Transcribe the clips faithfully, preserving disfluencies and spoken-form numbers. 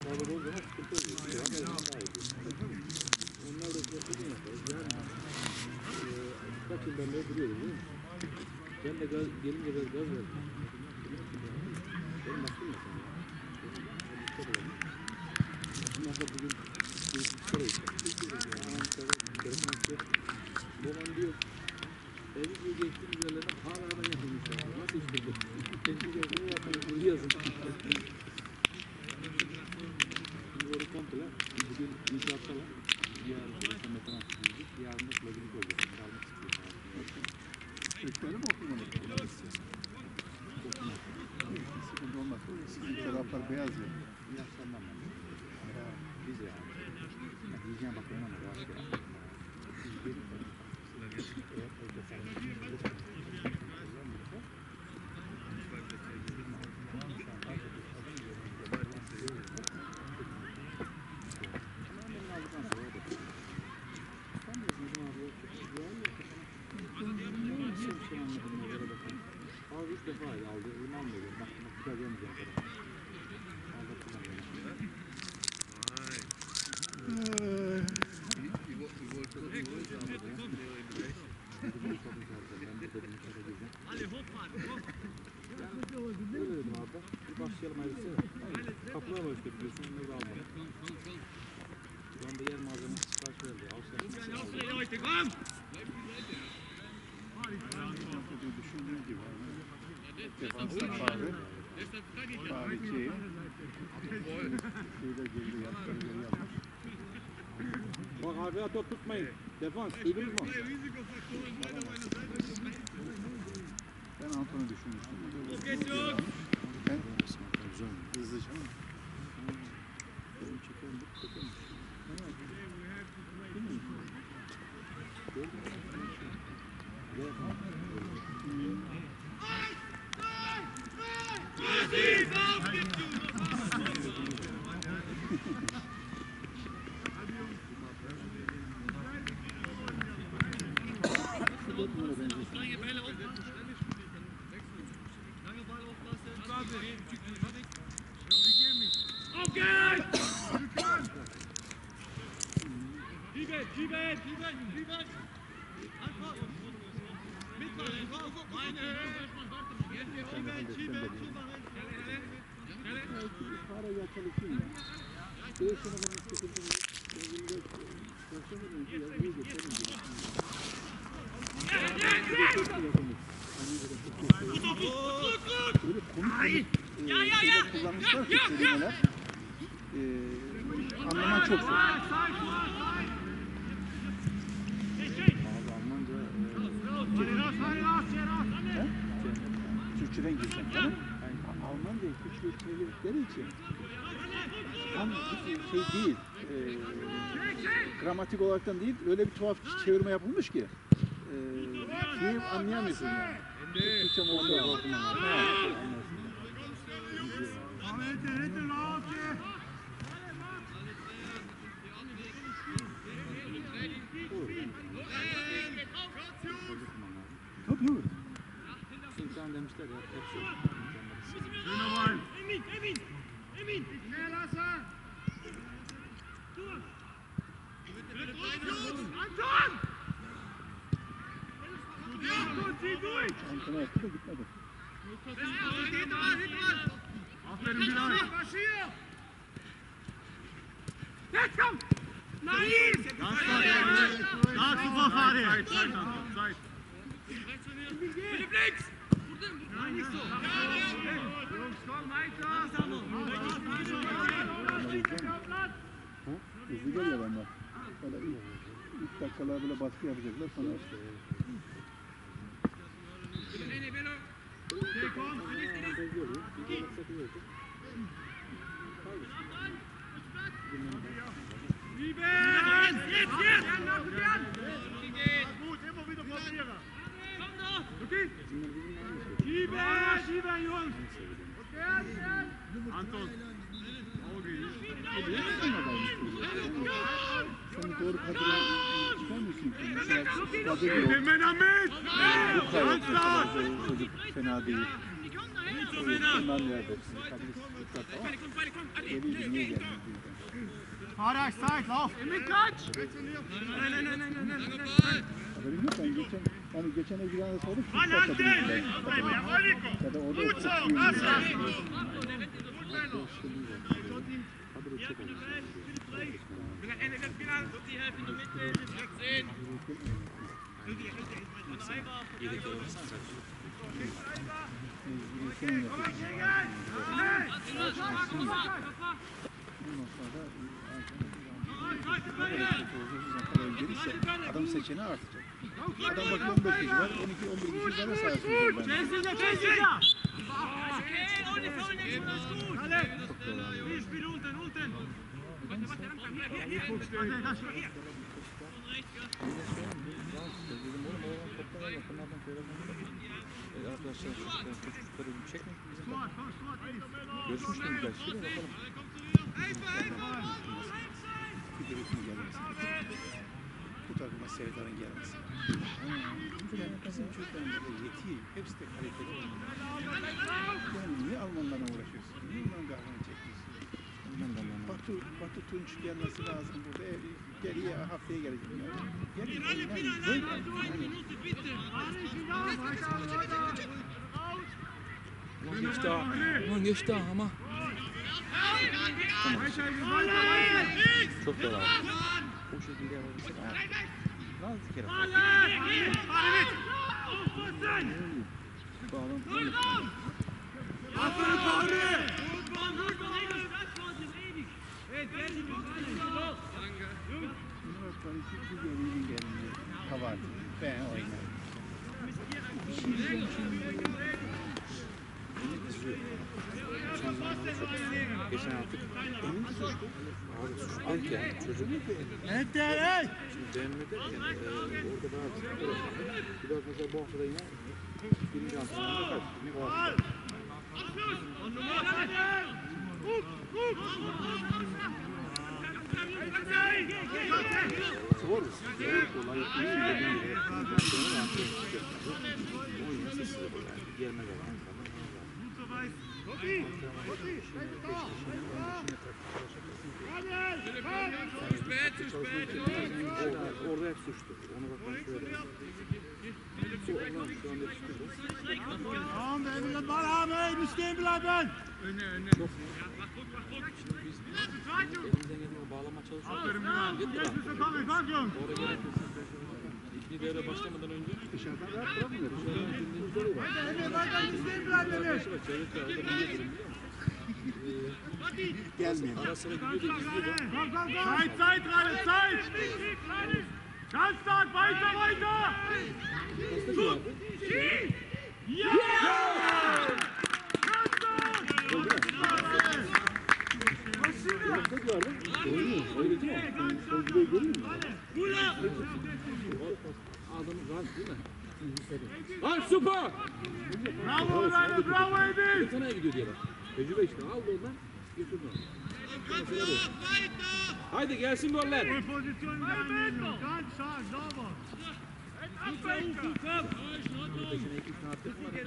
Sağlık o zaman sıkıntı oluyor. Onlar da sıkıntı yaparız. Yani kaç yıldan beri duruyoruz değil mi? Ben de gaz, gelince biraz gaz verdim. Benim baktım ya sana. Bunlar da bugün bir kere işte. Babam diyor, evi diyor geçtiğimiz yerlerden hala da yapılmışlar. Nasıl işte bu? Geçtiğimiz yerlerden yapılmışlar. Yazın. Şimdi orada komple, bugün inşaatlar. Yarın da metan atılacak. Yarın da plajılık olacak. Çalmak istiyorum. Çocukları mı okumalı? Sıkıntı olmaz. Sizin taraflar beyaz ya. Yaşlanmam ben. Biz ya. Diyeceğim bakımdan da başka. Abi üç defa aldı. Bunu almıyor. Bak bak bir daha gelmeyeceğim. Öyle dedim abi. Bir başlayalım ayrıca. Kapılar var işte biliyorsun. Onları da almadım. Şu anda yer malzemesi sipariş verdi. Avşar. Düşündüğüm gibi. Defansta kahve. Kahveciye. Şeyde geldi yaptığı yeri yapmış. Bak arkaya top tutmayın. Defans. Duydunuz mu? Ben Anton'u düşünmüştüm. Ben hızlıca mı? Benim çekerim bu çekerim. Böyle komik komik kullanmışlar ki kelimeler. Ee, anlaman çok zor. He? Türkçeden girsen değil mi? Alman değil, Türkçe çevirdikleri için tam şey değil, e, gramatik olaraktan değil, öyle bir tuhaf çevirme yapılmış ki e, şeyi anlayamıyorsun yani. Türkçe mi oldu okumam. Tabii tabii. İmkan demişler ya. Hep şey. Emin, Emin, Emin. Anton! Anton, zieh durch! Anton'a yaptı da gitmedi. Aferin Bilal. Jetzt komm! Nein! Da super Fahre! Zeit, Zeit, Zeit! Philipp links! Nein, nicht so! Jungs, komm weiter! Ha? Hızlı geliyor ama. Böyle ilk, ilk dakikalar böyle baskı yapacaklar sonra işte. Lieben! Jetzt, jetzt! Gut, immer wieder probieren! Okay? Schieben! Schieben, Jungs! Anton. Sen doğru kadroya ister misin? Mesela kadro yok. Männer mit! Bu kadar çocuk fena değil. Bundan nerede hepsi? Tabii tutar tamam. Geliyor niye gelmiyor? Fahre, Zeit, lauf! Mit Touch! Nein, nein, nein, nein, nein, nein, nein. Haberim yok ben geçen hani geçen ev girenle sordum. Mann, halt den! Ya da orada Gut so, lass das! Yedekler olmasana sen. Adam seçeneği artacak. Adam bakıyor on beş kişi var, on iki on bir kişi bana sahip ben. Chelsea, Chelsea! Alle! Spiel unten, unten! Arkadaşlar çocukları çekmek bizim Sport, komm, Sport, Elis! görüşmüştüm birkaç kişiyle bakalım. Bir de hükmü gelmesin. Bu takıma Sevdar'ın gelmesin. Yani bizim çocuklarımız da yetiyor. Hepsi de kaliteli. Yani niye Almanlarla uğraşıyorsun? Niye onların kahrını çekiyorsun? Batu, Batu Tunç gelmesi lazım burada. E, geriye haftaya gelecek. Yani. Geriye oynayın. Böyle. Yani. Ulan geçti ha. Ulan geçti ha ama. Çok da var. O şekilde yapabilirsin. Lan bir kere. Bağlam. Aferin Fahre! Murat Barış'ı bir gelinin gelini. Kavardı. Ben oynarım. Bir şey diyeceğim şimdi. Geçen artık Emin suçlu. abi suç değil ki yani çocuk. Evet, hey! Şimdi denme derken e, orada bazı bir bak mesela bu haftada yine birinci antrenmanda kaç? Ne kadar? Zor. Zor. Kolay değil. Dediğim gibi. Sonra antrenman çıkıyor. Oyun sesi de böyle. Gelme zaman. Orada hep suçtu. Ona bak ben şöyle. Bu onlar şu anda çıkıyor. Komm, wer will den Ball haben, ey, nicht stehen bleiben! Önüne, önüne. Şimdi biz elimizden geldiği bağlama çalışıyoruz. Aferin Milan. Jetzt bist du kommen, komm, Jungs! Orada gerekirse ikinci devre başlamadan önce Dışarıdan rahat bırakmıyor. dışarıdan gündüzleri var. Nicht stehen bleiben! Arkadaşı var. Çevre çağrıda ne diyorum biliyor musun? Gelmeyin. Ara sıra gidiyor da izliyor da. Komm, komm, komm! Zeit, Zeit, gerade, Zeit! Ganz stark, weiter, weiter! Gut! Ja! Ganz stark! Çok vardı. Oynuyor. Öyle değil mi? Oyuncuyu görüyor musun? Adamı gaz değil mi? Lan süper! Bravo, Rainer, bravo, Edil! Sana gidiyor diye bak. Tecrübe işte. Aldı oradan. Götürdü onu. Haydi gelsin goller. Position einnehmen, ganz stark, sauber! Peşine iki üç tane attık mı?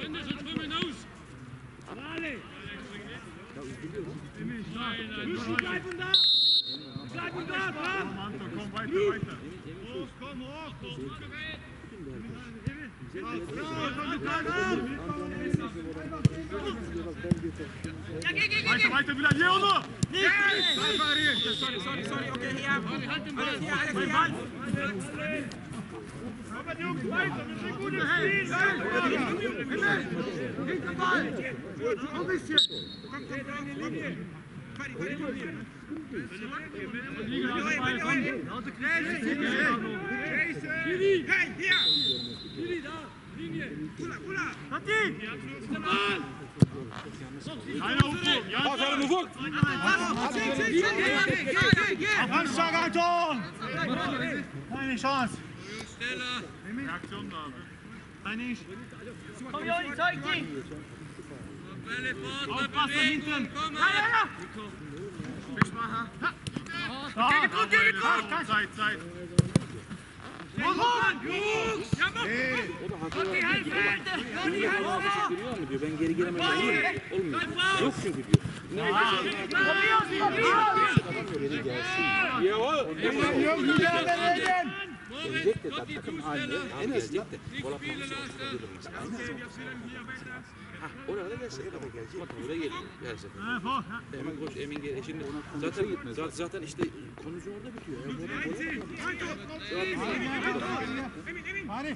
Ya üzülüyorum. Lucy, bleiben da! Bleiben da, komm! Manto, komm, weiter, weiter! Hoch, komm, hoch! Weiter, weiter, wieder, Leono! Nicht! Sorry, sorry, sorry. Okay, hier. Alles hier, alles hier. Aber Jungs, weiter, wir sind gutes Spiel! Himmel! Hinter Ball! Noch ein bisschen! Komm, komm, komm, Linie. Fari, Fari, Linie. Liga, also Ball, komm! Laute Gräse! Hey, hier. Kula, Kula. Tati! Keiner Umfang! Ja, Aferin Ufuk. Anschlag, Anton! Keine Chance! Reaktion da. Nein, nicht. Komm, Joni, zeig die! Aufpassen, hinten! Ja, ja, ja! Fischmacher! Geh, gut, geh, gut! Zeit, Zeit! O da haklı. Giriyor mu diyor. Ben geri giremem. Olmuyor. Yok çünkü diyor. Ne geri gelsin. Ya o. Yok mücadele edin. Gelecek de takım haline en azından gol atmamış olabilir mesela. Ha, oraya da gelse oraya gelecek. Bakın oraya geliyor. Gelse. Hemen koş Emin gel. Şimdi zaten zaten zaten işte konusu orada bitiyor. Hadi.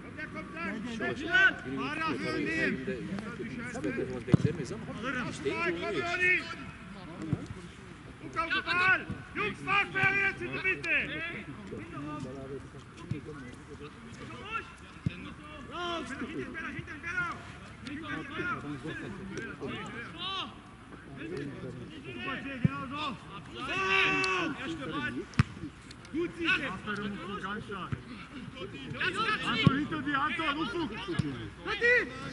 Beklemeyiz ama işte Jungs, Nachfähre jetzt in die Mitte! Raus! Hinter den Beller, hinter den Beller! Super, genau so! Erste Ball! Gut, Siege! Aferin Ufuk, ganz stark! Anton, hinter dir, Anton, Ufuk! Hadi!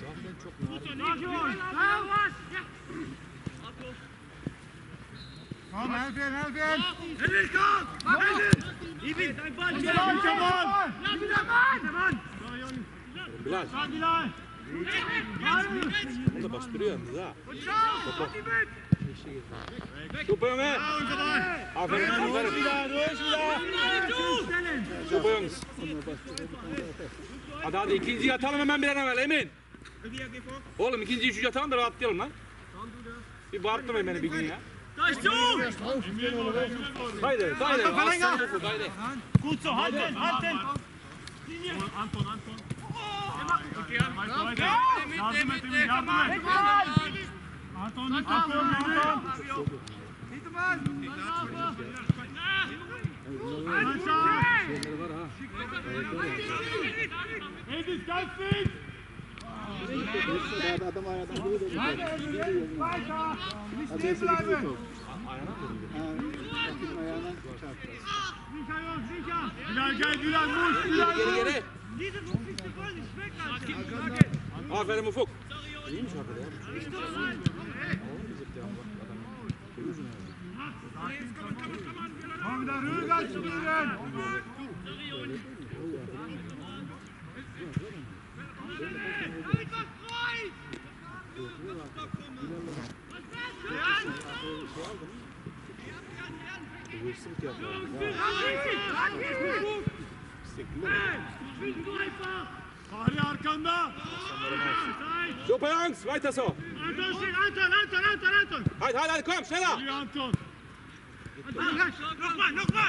Komm, helf ihn, helf ihn! Henry, komm! Henry! Ibi, dein Ball! Bilal, Mann! Mann! Bilal. Sag Bilal! Onu da bastırıyor yalnız ha. Und schau! Mach die mit! Super Junge! Ja, unser Ball! Aferin, aferin. Super Jungs. Hadi hadi ikinciyi atalım hemen bir an evvel Emin. Oğlum ikinciyi üçüncü atalım da rahatlayalım lan. Bir bağırtmayın beni bir gün ya. Haydi, haydi. Haydi. Gut so, halten, halten! Anton, Anton! Weiter, weiter! Yardım et, Emin, yardım et! Anton, nicht abwürgen, Anton! Edis, ganz fit! Adam ayağından vuruyor. Weiter! Nicht stehen bleiben! Ayağından çarptı. Sicher, Jungs, sicher! Bilal, gel, Bilal, muss! Bilal, Geri geri. Diese fünfzig Sekunden ist weg, Alter! Aferin Ufuk. İyiymiş hakikaten ya. Komm wieder rüber spielen! Hırsızlık yapıyor. Fahri arkanda! Super Jungs, weiter so. Anton steht, Anton, Anton, Anton, Anton! Haydi haydi hadi komm schneller. Hier, Anton! Nochmal, nochmal!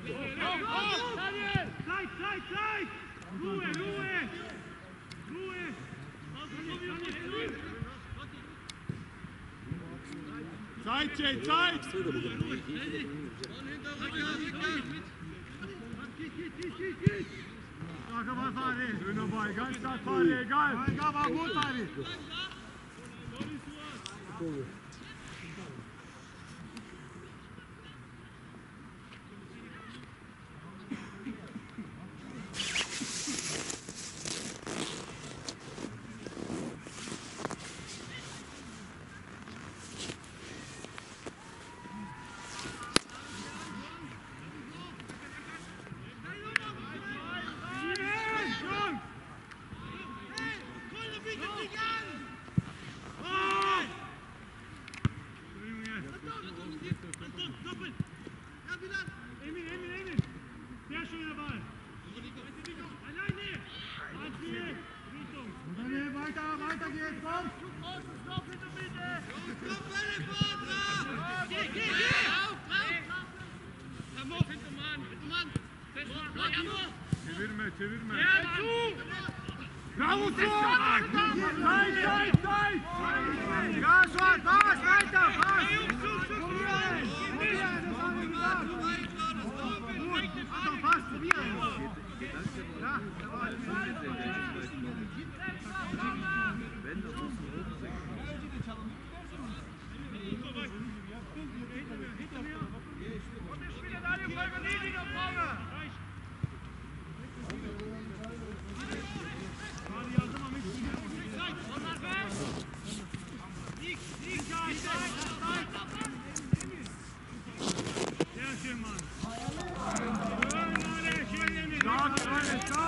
Zeit, Zeit, Zeit! Ruhe, Ruhe! Ruhe! Zeit, Jay, Zeit! Starker Ball, Fahri! Schöner Ball, ganz stark, Fahri, egal! Egal, war gut, Fahri! Emin, Emin, Emin! Sehr schöner Ball! Alleine! Richtung! Weiter, weiter geht's, komm! Stopp, bitte, bitte! Komm, Bälle, Vater! Geh, geh, geh! Lauf, lauf! Komm hoch, hinter Mann, hinter Mann! Çevirme, çevirme! Ja, zu! Bravo, zu! Zeit, Zeit, Zeit! Ja, Schwarz, Pass, weiter, Pass! Probieren! Probieren, das haben wir gesagt! Anton, Pass, probieren! Ja, jawohl! Und wir spielen alle voll Verledigung nach vorne!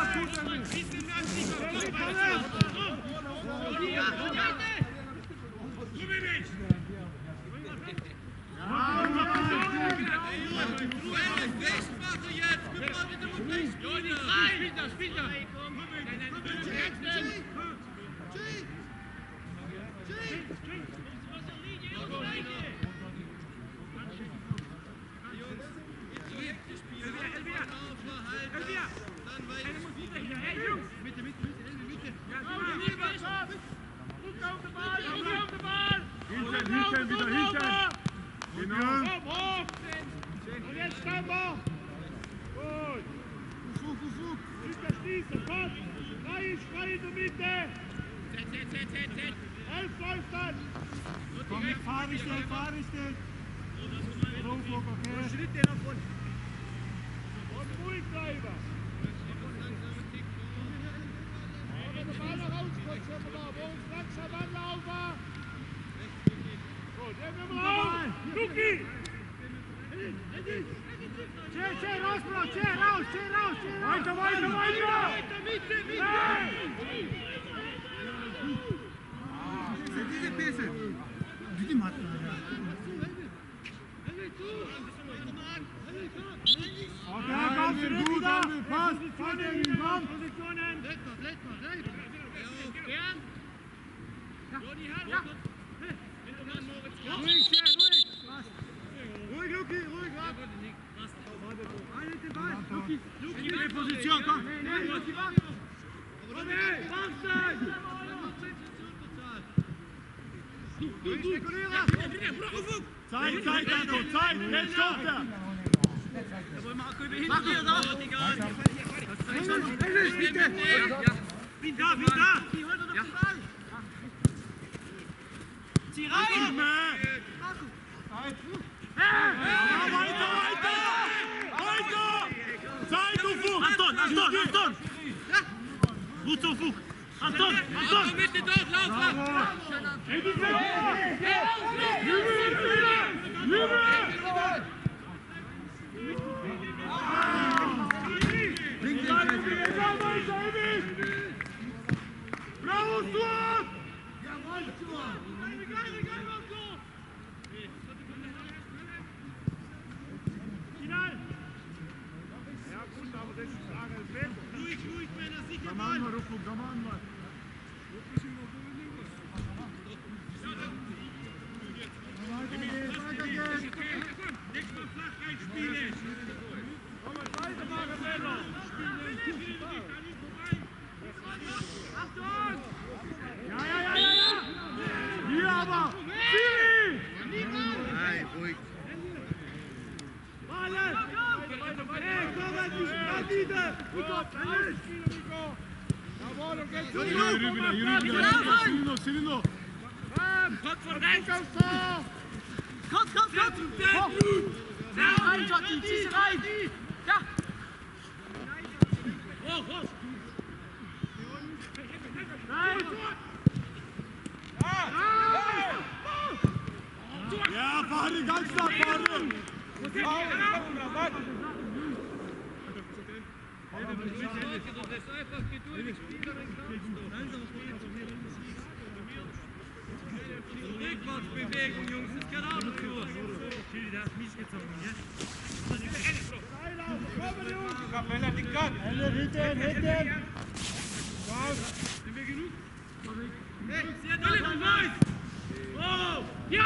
Zeit, Zeit, Dado, Zeit, jetzt kommt er! Mach dir das! Bin da, bin da! Zieh rein! Weiter, weiter! Weiter! Zeit, du Fuch! Anton, Anton, Anton! Gut so, Fuch! Anton, Anton! Bitte dort, lauf! Bravo, Stuart! Jawohl, Stuart! Final! Ja gut, aber das ist Frage des Wetters. Ruhig, ruhig, Männer, sicher mal! Komm an, Rufo, komm an, Mann! Nächstes Mal flach reinspielen! Komm mal, weitermachen, Männer! Achtung! Ja, ja, ja, ja, ja! Hier aber! Siri! Nein, ruhig. Ballen! Hey, komm mal, die Spannide! Gut auf, alles! Jawohl, und jetzt zu! Silino, Silino! Kommt von rechts! Kommt, kommt, kommt! Ja, rein, Jotti, zieh sie rein! Ja! Hoch, hoch! Nein! Ja, Fahre, ganz klar, Fahre! Rückwärtsbewegung, Jungs, das geht auch nicht los. Schildi, der hat mich gezogen, ja? Kapelle, die kann! Hände, hinten, hinten! Sind wir genug? Hey, sehr doll, dann weiß! Oh! Ja!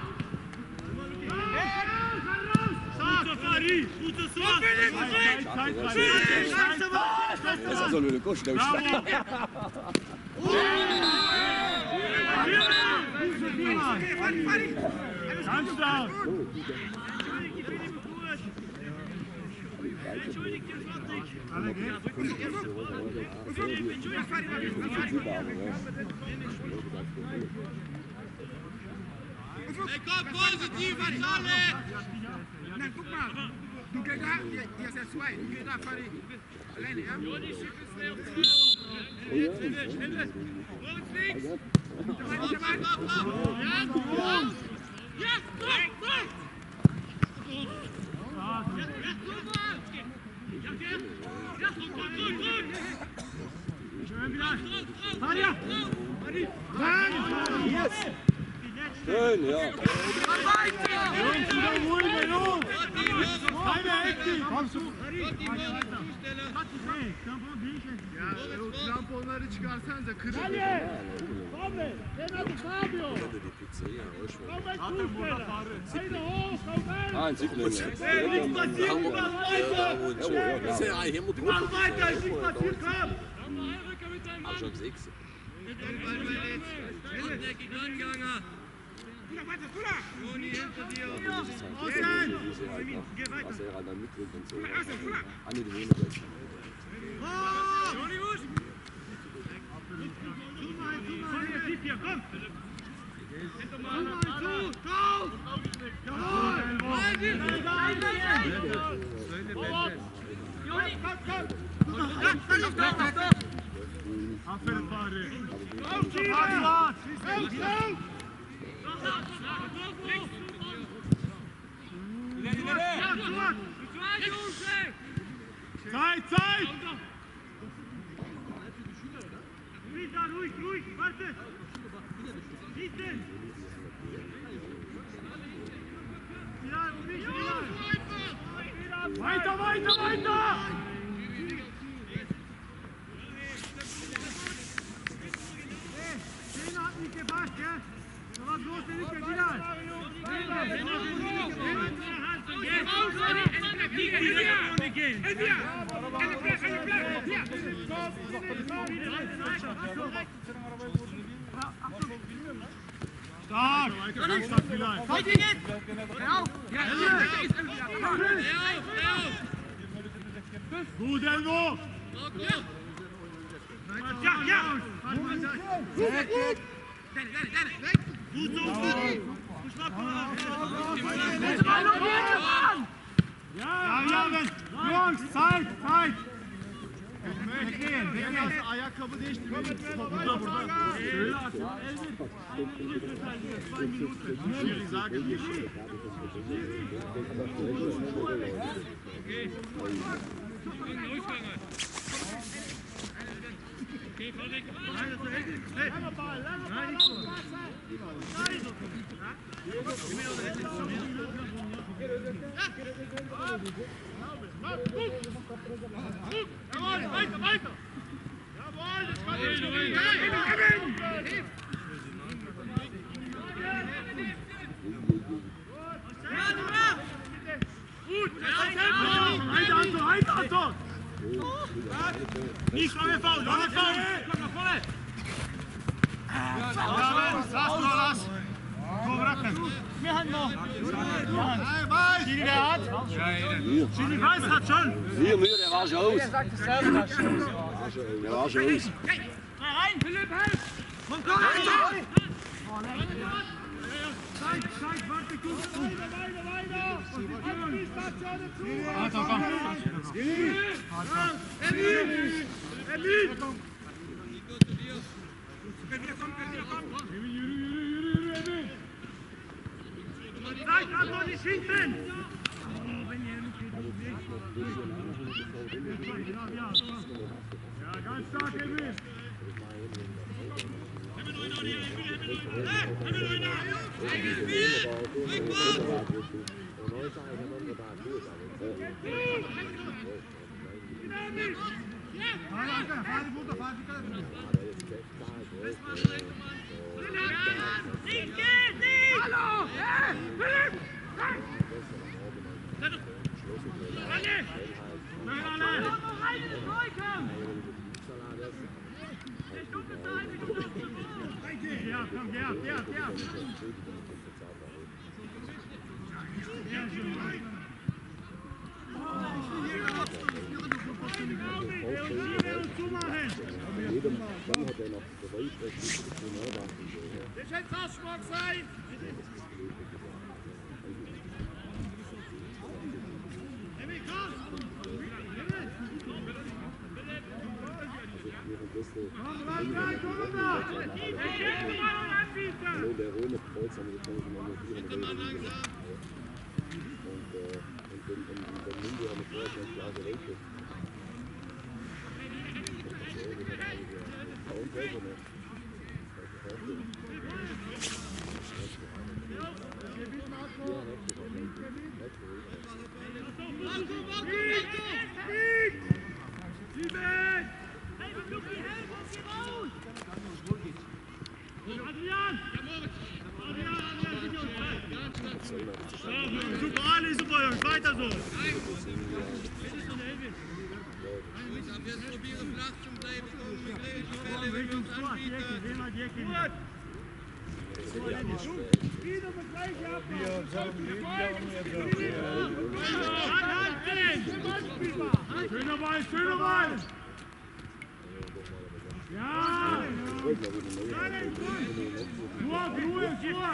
Gut so, Fari! Gut so, so! Zeit, Zeit, Zeit! Adesso solo le cosce da uscire. Ganz klar! Entschuldigt, ihr Schwartig! Alle gehen? Hey, komm, positiv, an alle! Nein, guck mal. Du gehst da, hier ist der zwei. Du gehst da, Fari. Alleine, ja? Joni, schick es schnell auf die Schnelle, schnelle! Moritz links! Komm, komm, komm! Ja, komm! Ja, komm, komm! Ja, ja, guck mal! Ja, ja, ja, drück, drück, drück, drück! Schön wieder. Faria. Yes. Schön, ja. Jungs, wieder ruhig, Jungs. Keine Hektik. Kommst du? Hey, tampon değil ki. Ya o kramponları çıkarsanıza kırın. Hadi. Komm, den hat Fabio. Die Pizzeria, Komm, mein Fußballer. Heide hoch, komm rein. Ah, ein Siegling. Hey, nichts passiert, mach weiter. Ja, hier moet Mach weiter, ist nichts passiert, komm. Schon sechs. Außen. Was er halt dann mitbringt und so. Anne, die Wohnung. Aferin Fahri. Hadi lan. İleri ileri. Zeit, Zeit. Ruhig da, ruhig, ruhig. Warte. Hinten. Bilal, ruhig, Bilal. Weiter, weiter, weiter. Den hat nicht gepasst, ja? Da war bloß der Lücke, Bilal. Stark! Ganz stark, Bilal. Heute geht's! Gut, Elmo! Ja, ja! Gut so! Ja, ja, Jungs, Zeit, Zeit! Bekleyin, bekleyin. Ayakkabı değiştirmeyin. Burada, burada. Şöyle atın. Schiri sagen nicht. Langer Ball, langer Ball. Jawohl, weiter, weiter! Jawohl, das kann nicht gehen! Gut, weiter, Anton, weiter, Anton! Nicht lange faul, lange faul! Komm nach vorne! Lass, lass, lass! Komm, Rappen! Wir haben noch! Schiri, der hat! Schiri weiß, hat schon! Hier, Mühe, der war schon aus. Der sagt es selber, das schon. Der war schon aus. Rein, Philipp, helf! Komm, komm, rein! Zeit, Zeit, warte, guck, weiter, weiter, weiter! Anspielstation zu! Warte, komm! Emil! Emil! Emil, yürü, yürü, yürü, Emil! Zeit, Anton, nicht hinten! Ja, ganz stark, Emil! Hallo! Ja, komm, ja, ja, ja. Jedem Mann hat er noch Beweis, dass die Nationalbank Das ist jetzt Ausschlag sein! Hallo, der Röhne Kreuz haben wir gekommen, wir haben hier eine Rede. Und, äh, und den, den, den Munde haben wir vorher gleich die Arge Rede. Super, Ali, super, Jungs, weiter so. Jetzt probieren flach zum Bleiben kommen, mit Gläschen, Komm, Richtung Tor, die Ecke, sehen wir die Ecke wieder. Wieder mit gleiche Abwehr. Anhalten! Schöner Ball, schöner Ball! Ja! Nur, Ruhe, Ruhe!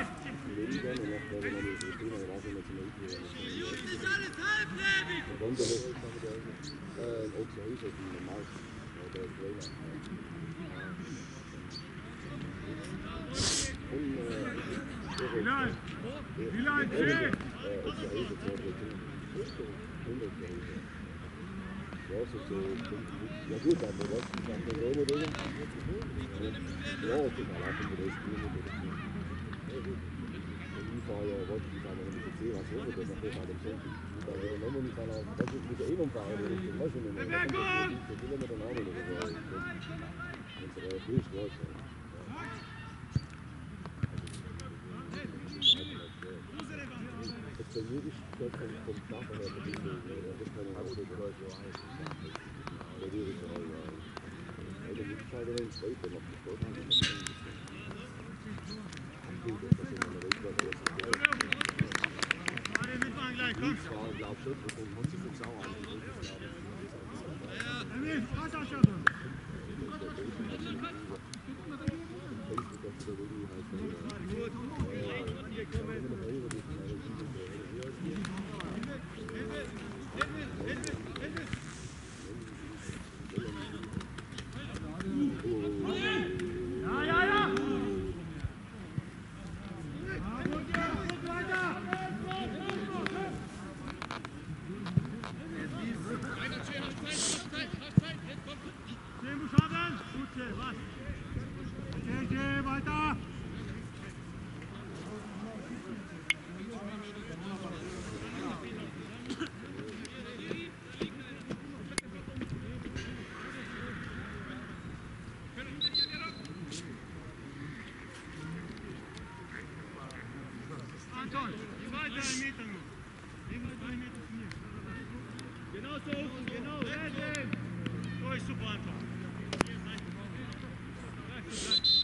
ist alles halblebig! Bilal! Bilal, zehn! Ja gut, aber was ist das denn so oder? Ja, guck mal, lassen wir das Spiel mit dem Spiel. Ich fahre ja, was ich sage, wenn ich jetzt sehe, was wird das nachher bei dem Sonntag? Ich fahre ja nochmal nicht an, was ist mit der Innenfahrt oder so, was ist denn das? Das will man dann auch nicht, oder so. Wenn es aber frisch geht, ja. Bei mir ist das vom, vom Dach her verbunden, das kann ich auch so gehört, ja, das ist ja, ja. Also die Entscheidung ist heute noch gesprochen. Gut, das ist immer eine Rückwärts, das ist ja. Ich war, glaube schon, das kommt uns jetzt auch an. Emil, Wasserschöpfe! Ja, ja, ja! Zehn Buchstaben! Gut, zehn, was? Zehn, zehn, weiter! Anton, zwei, drei Meter noch. Immer drei Meter von mir. Genau so, genau, retten! So ist super, Anton. Gleich, gleich.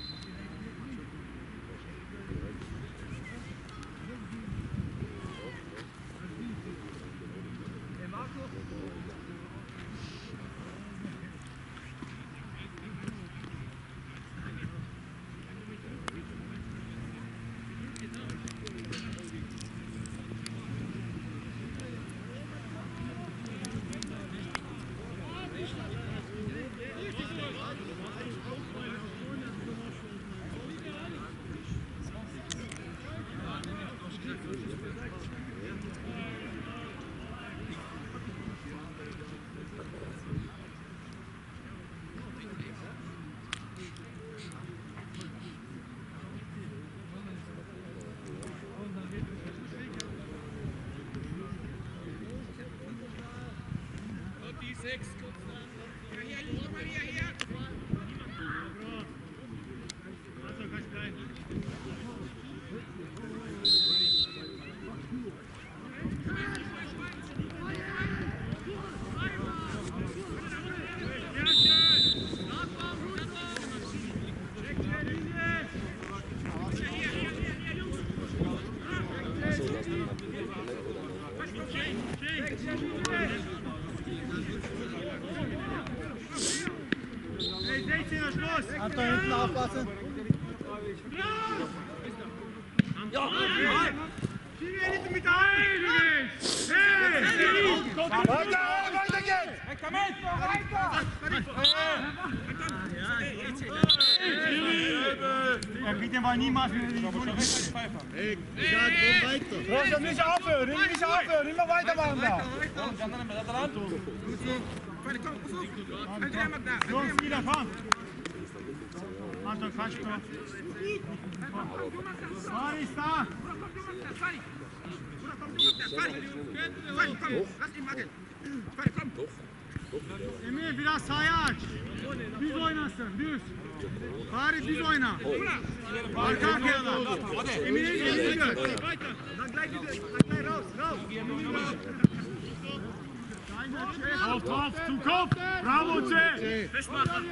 Sechs. Ja, hier, komm mal hierher. Also, ganz klein. Anton, hinten aufpassen. Ja! Zieh mir nicht mit ein! Hey! Weiter, weiter geht's! Komm mit! Er kriegt den Ball niemals mehr in die Zone. Hey, komm weiter. Rosa, nicht aufhören, nicht aufhören, immer weitermachen da. Jungs, wieder, komm! Anton, kannst du? Fari ist da! Fari! Bruder, komm, du machst das! Fari! Fari, komm! Lass ihn machen! Fari, komm! Emir biraz sağa aç. Düz oynasın, düz. Fari düz oyna. Arka arkaya da. Emir'in elini gör. Auf, auf, zum Kopf! Bravo, C! Festmachen!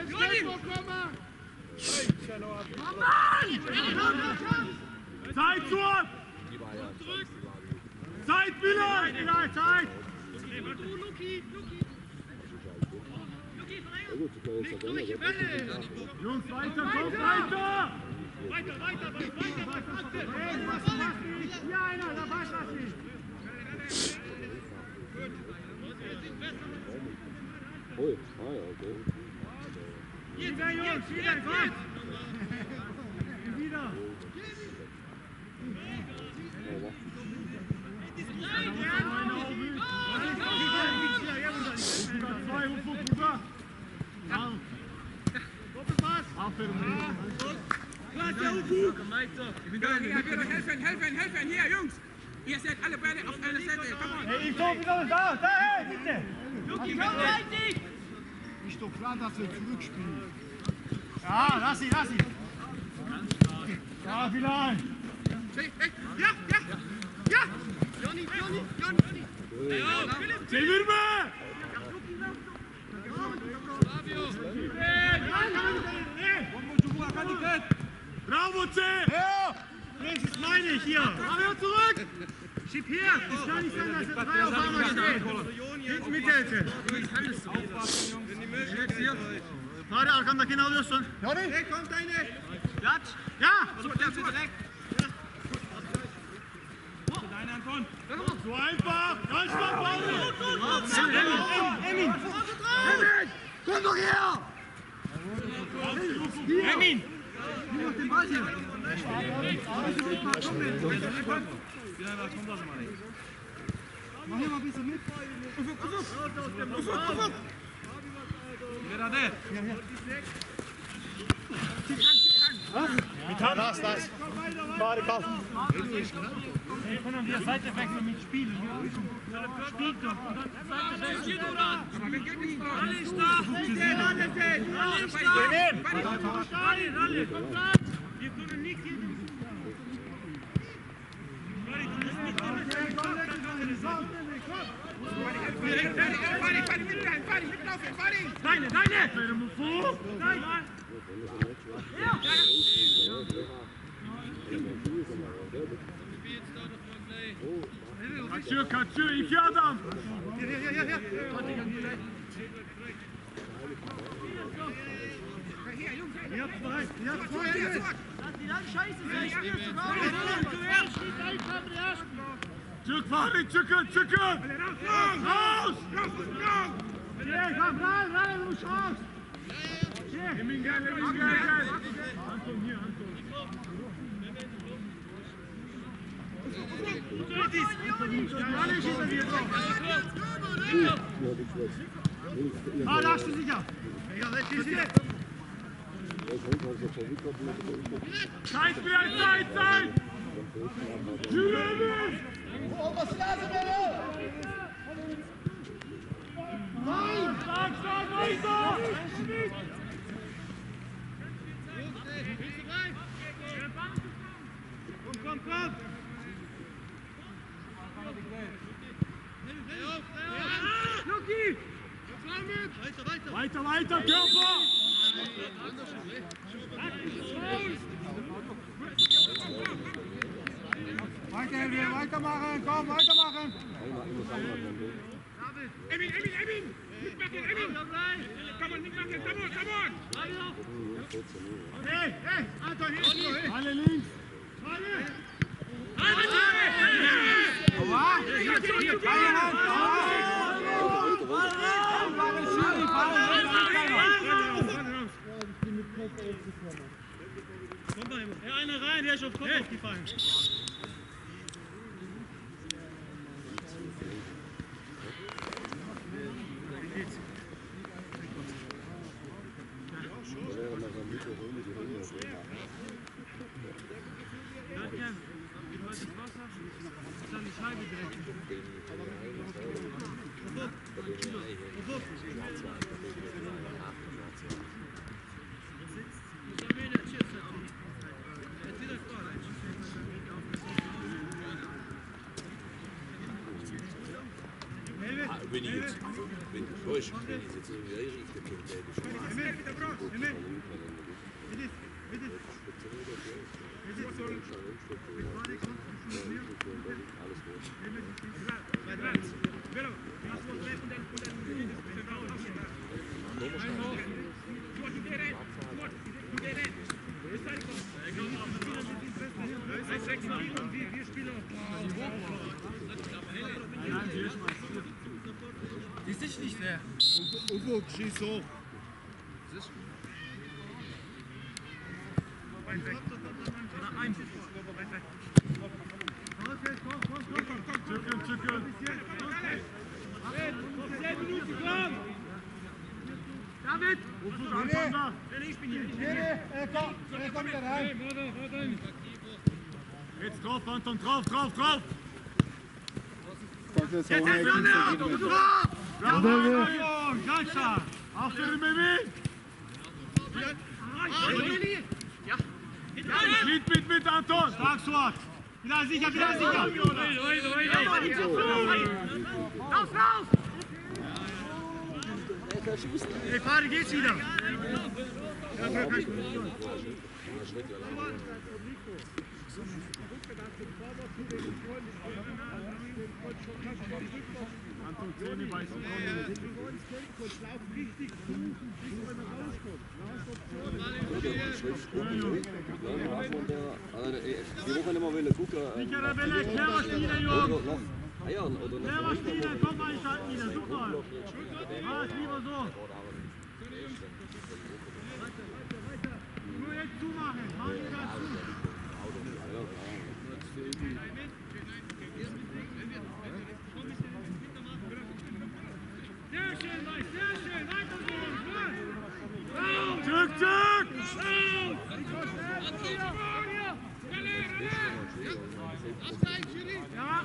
Zeit zurück! Zeit, Bilal! Bilal, Zeit! Jungs, weiter, kommt weiter! Weiter, weiter, weiter! Hey, was machst du? Hier einer, da passt das nicht! Ui, ah ja, okay. Wieder, Jungs, wieder, komm! Wieder! Zwei Ufuk rüber! Doppelpass! Aferin! Was der Ufuk? Hier, wir helfen, helfen, helfen! Hier, Jungs! Ihr seid alle beide auf einer Seite! Komm on! Hey, ich komm wieder da! Da, hey, bitte! Ist doch klar, dass er zurückspielt. Ja, lass ihn, lass ihn! Ja, Bilal! Ja, ja! Ja! Johnny, Johnny, Johnny! Çevirme! Bravo, C! Ja! Das ist meine ich hier! Aber zurück! Schieb her! Es kann nicht sein, dass er drei auf einmal steht! Hinten Mithilfe! Fahre, arkamdakini alıyorsun. Hey, kommt deine! Yat! Ja! So, der so direkt! Deine Anton! So einfach! Ganz stark, Emin! Emin! Emin! Komm doch her! Emin! Nimm doch den Ball hier! Mach hier mal ein bisschen mit! Ufuk, Ufuk! Ufuk, Ufuk! Gerade! Mit Hand! Das, das! Bade kaufen! Können wir Seite wechseln mit Spielen? Spielt doch! Alles da! Alles da! Alles da! Alle, kommt da! Wir können nicht hier... Deine, deine! Deine! Kaçıyor, kaçıyor. İki adam. Gel, gel, gel, gel. Ihr habt zwei, ihr habt zwei. Çık Fahri, çıkın, çıkın. Raus! Gel, komm, rein, rein, los, raus. Emin gel, Emin gel, gel. Anton hier, Anton. Ah, da hast du sicher. Ja, weg ist hier. Zeit, Zeit, Zeit, Zeit. Yürüyün. Olması lazım benim. Nein, sag, sag, weiter. Komm, komm, komm. Luki! Weiter, weiter, Körper! Weiter, weitermachen, komm, weitermachen! Emin, Emin, Emin! Nicht machen, Emin! Komm on, nicht machen, come on, come on! Hey, hey, Anton, hier! Alle links! Alle! Ja, einer rein, der ist auf Kopf aufgefallen. wenn ich jetzt, wenn ich täusche, wenn ich jetzt irgendwie einrichten könnte, hätte ich schon mal. Die ist nicht leer. Ufuk, schieß hoch. Zirkel, Zirkel. David! Ich bin hier. Er kommt, er kommt wieder rein. Jetzt drauf, Anton, drauf, drauf, drauf! Das ist Jetzt so ist er drauf! Bravo, Anton! Ganz stark! Auf den Baby! Mit, mit, mit, Anton! Stark, Swat! Wieder sicher, wieder sicher! Raus, raus! Hey, Fahre, geht's wieder! Anton, Zähne beißen, Die Woche nicht mal wollen gucken. Sichere Bälle, Klärmaschine, Jungs! Eiern oder noch Klärmaschine, komm mal, ich halte wieder, super! Was, lieber so! Nur jetzt zumachen, mach ich das zu! Sehr schön, Mike, sehr schön, weiter so! Zurück, zurück! Ja!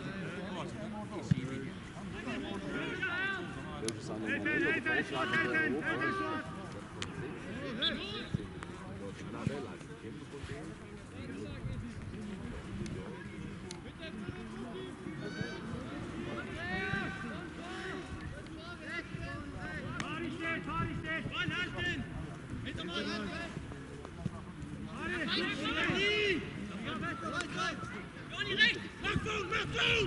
Helfen, helfen, Schott, helfen, helfen, Schott! Fahr ich steht, fahr ich steht! Anhalten! Hinter mal halten! Johnny, rechts! Mach zu, mach zu!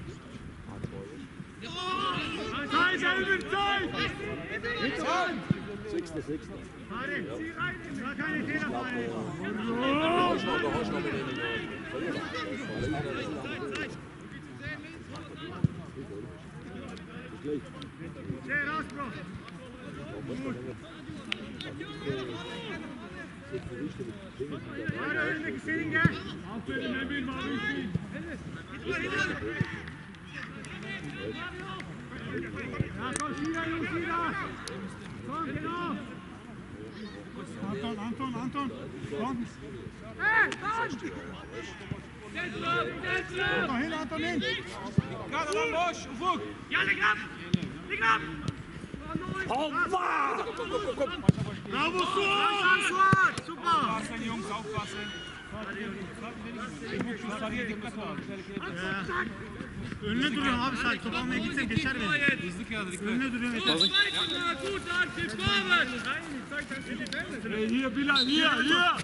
Zeit, Elvin, Zeit! Sechster, Sechster. Fahre, zieh rein! Gar keine Fehler, Fahre! Horsch noch, horsch noch mit denen. Sehr raus, Bro! Fahre, Elvin, gesehen, gell? Auf den Elvin, mach ich ihn! Ja, komm, Schieder, Jungs, Schieder! Komm, genau! Anton, Anton, Anton! Komm! Hey, komm! Komm mal hin, Anton, hin! Gerade am Bosch, Ufuk! Ja, leg ab! Leg ab! Hoppa! Bravo, Suat! Super! Aufpassen, Jungs, aufpassen! Önüne duruyorum abi sadece. Top almaya gitsem geçer beni. Hızlı kağıdı dikkat. Önüne duruyorum yeter. Hey, hier Bilal, hier, hier!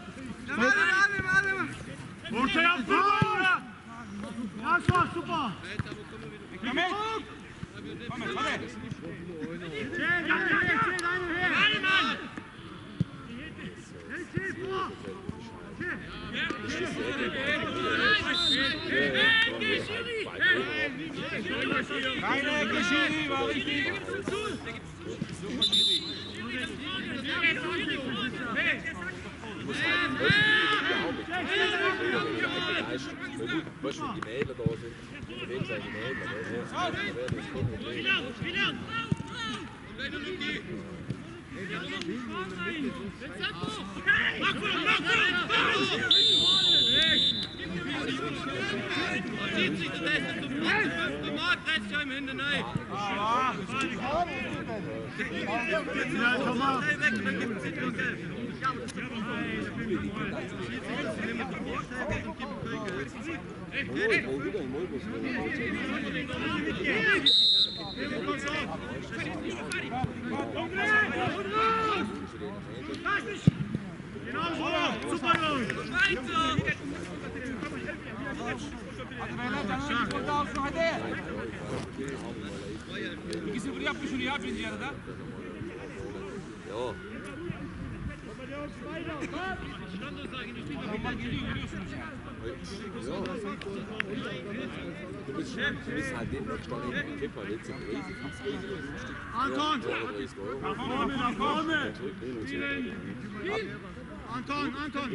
Orta yaptırmayın ya! Ya Suat, super! Mehmet! Mehmet, hadi! Gel, gel, gel, gel, deine her! Nein, Mann! Hey, chill, vor! Keine Ecke, Schiri, war richtig! Was für die Mädel da sind, für wen sind die Mädel? Da wäre das kein Problem. Ja, komm mal! İkisi buraya yapmış şunu ya birinci yarıda. Ja. Adamlar geliyor görüyorsunuz yani. Du bist, du bist halt den Notstand in Kipper, jetzt sind riesig. Anton! dreißig Euro. Nach vorne, nach vorne! Zurücknehmen. Anton, Anton!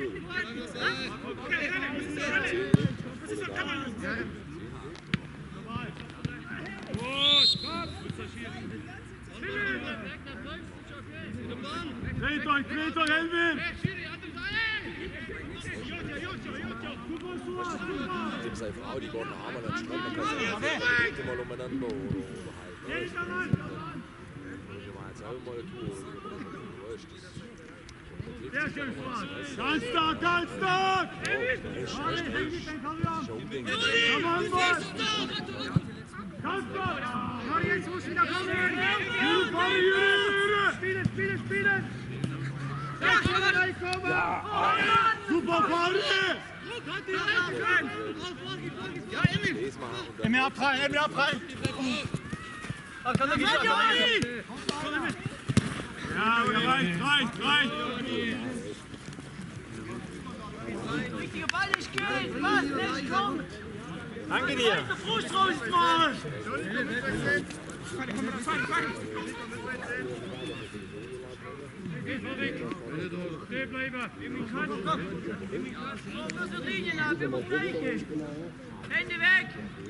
Dreht euch, dreht euch, Elvin! Dem seine Frau, die geht nach Arme an den Strand, dann kannst du nicht mal umeinander oder, oder halt. Ne? Also, wenn du mal jetzt auch mal eine Tour, du weißt, das Sehr schön, Fuad! Ganz stark, ganz stark! Gerade, Henrik, dein Karriere! Komm an, Boss! Ganz stark! Ja, jetzt muss wieder kommen! Jürgen, vorne, Jürgen! Spielen, spielen, spielen! Sehr schön, reinkommen! Super, Pauli! Ja, Emil! Emil abrein, Emil abrein! Ja, reicht, reicht, reicht! Richtige Ball nicht geht, was nicht kommt! Danke dir! Fuß rausmachen! Steh bleiben! Aus der Linie nach, immer gleiche! Hände weg!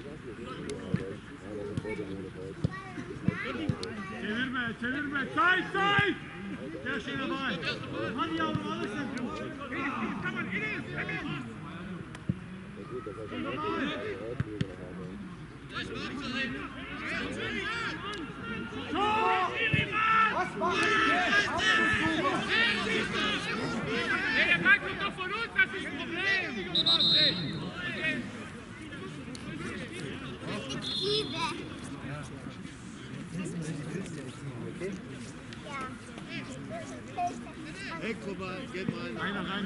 Çevirme, çevirme! Say, say! Sehr schön dabei! Hadi yavrum, alırsın! Tamam, Enes! Was macht ihr? Der Ball kommt doch von uns, das ist ein Problem! Hey, guck mal, geht mal. Einer rein!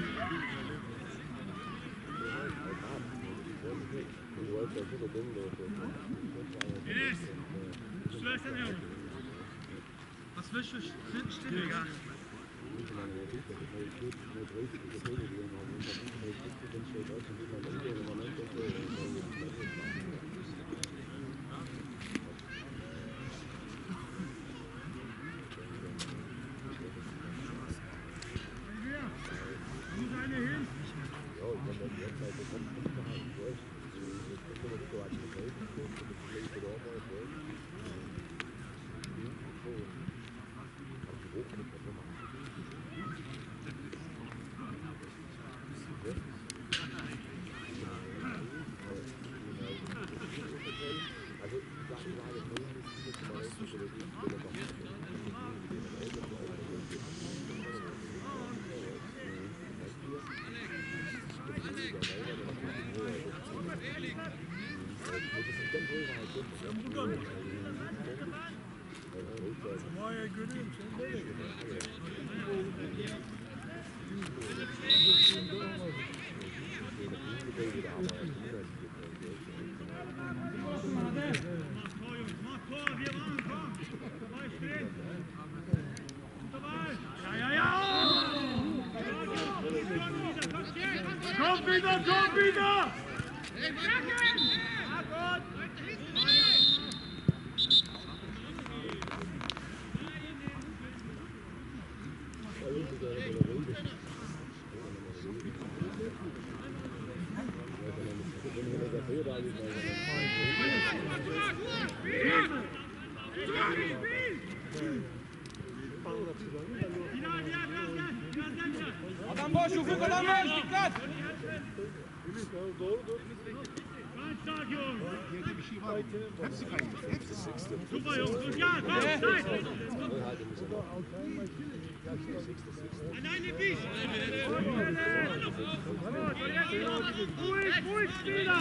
Enes! Schlösser, Junge! Was willst du? Still, ja. Komm wieder, komm wieder! Adam boş, ufuk adam boş, dikkat! Ganz stark, Jungs! Super, Jungs! Ja, komm, Zeit! Alleine dich! Ruhig, ruhig, Spieler!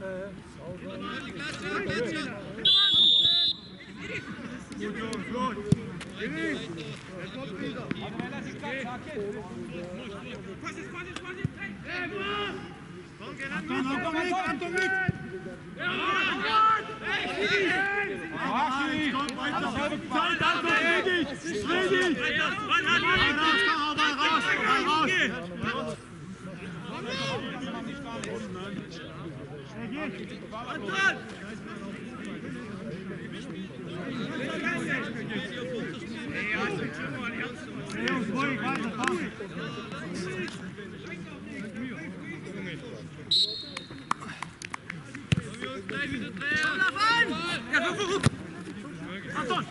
Gut, Jungs, gut! Er kommt wieder! Hadi beyler dikkat, sakin. Pass es, pass es, pass es! Anton, Anton mit, Anton mit! Komm weiter! Zeit, Anton, dreh dich! Dreh dich! Raus, raus, raus! Anton! Jungs, ruhig, weiter, komm! Anton!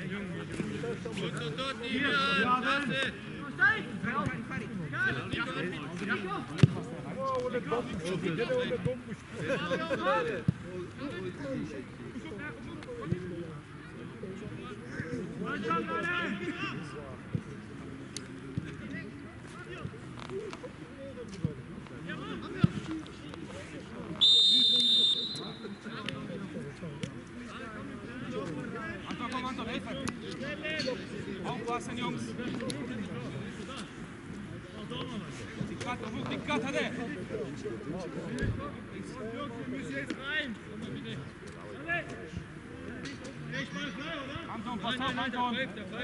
Komm, Anton, helfen! Aufpassen, Jungs! Dikkat, Rufus, dikkat, hadi! Anton, pass auf, Anton!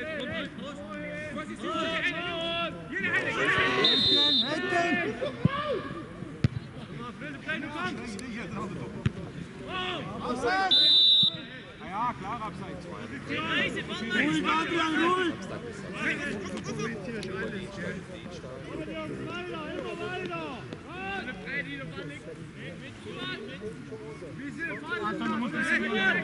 Ja, klar, abseits. Ruhig, Adrian, ruhig! Anton, du musst ein bisschen mehr.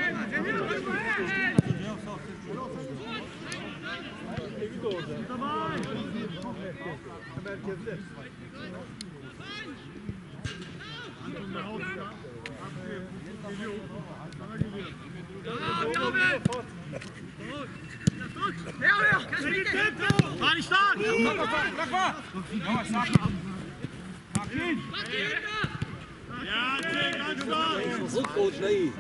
War nicht stark! Sag mal! Ja, sag mal! Sag ihn! Ja, ganz stark! Rückrot, schnell!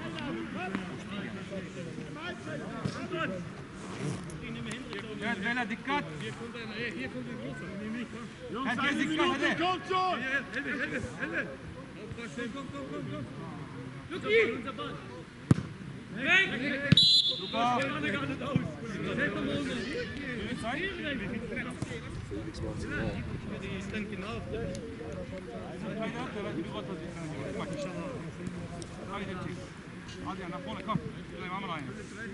Ja, Bella, dikkat! Jungs, eine Minute, kommt schon! Super! Felix macht sie auch. Adrian, nach vorne, komm! Bleib mal rein!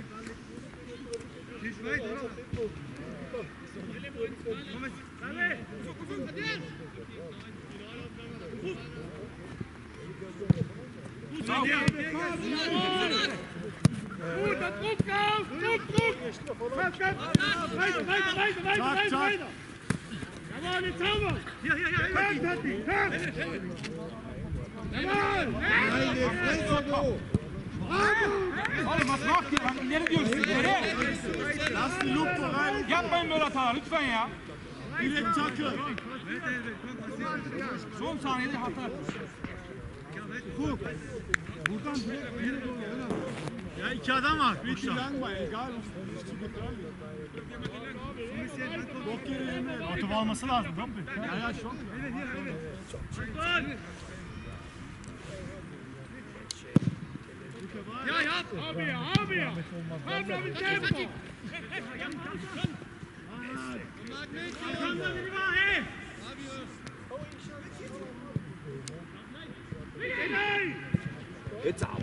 Guter Druck auf! Druck, Druck! Weiter, weiter, weiter, weiter, weiter, weiter! Jawohl, jetzt haben wir! Hier, hier, hier! Hört, Tati! Hört! Jawohl! Bravo! Oğlum, was macht ihr? Lan ileri diyorsun, ileri! Lass die Lupe rein! Yapmayın böyle hatalar, lütfen ya! Direkt Çakır! Son saniyede hata yapıyorsun. Guck! Buradan buraya doğru öyle. Ya iki adam var. Bitti langma, egal. Bok yeri yemeyelim. Atıp alması lazım değil mi? Ya ya şok. Ja, ja, hab wir, hab wir. Komm da mit Tempo. Komm da mit Wahrheit. Jetzt ab!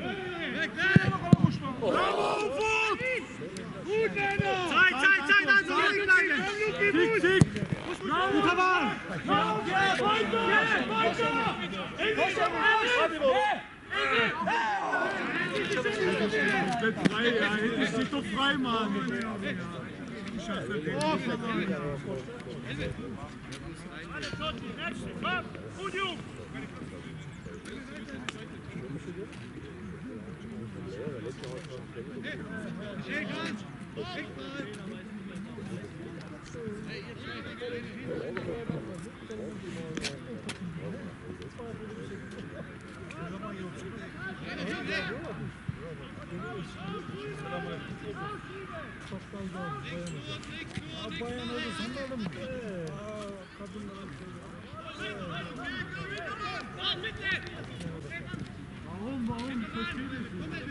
Bravo, Furt! Gut, Männer! Zeit, Zeit, Zeit, also ruhig bleiben! Tick, tick! Guter Ball! Weiter! Weiter! Engel, steht frei, ja, hinten steht doch frei, Mann! Oh, verdammt! Alle Schotten, Rechten, komm! Gut, Jungs! Warum, warum? Ich verstehe das nicht.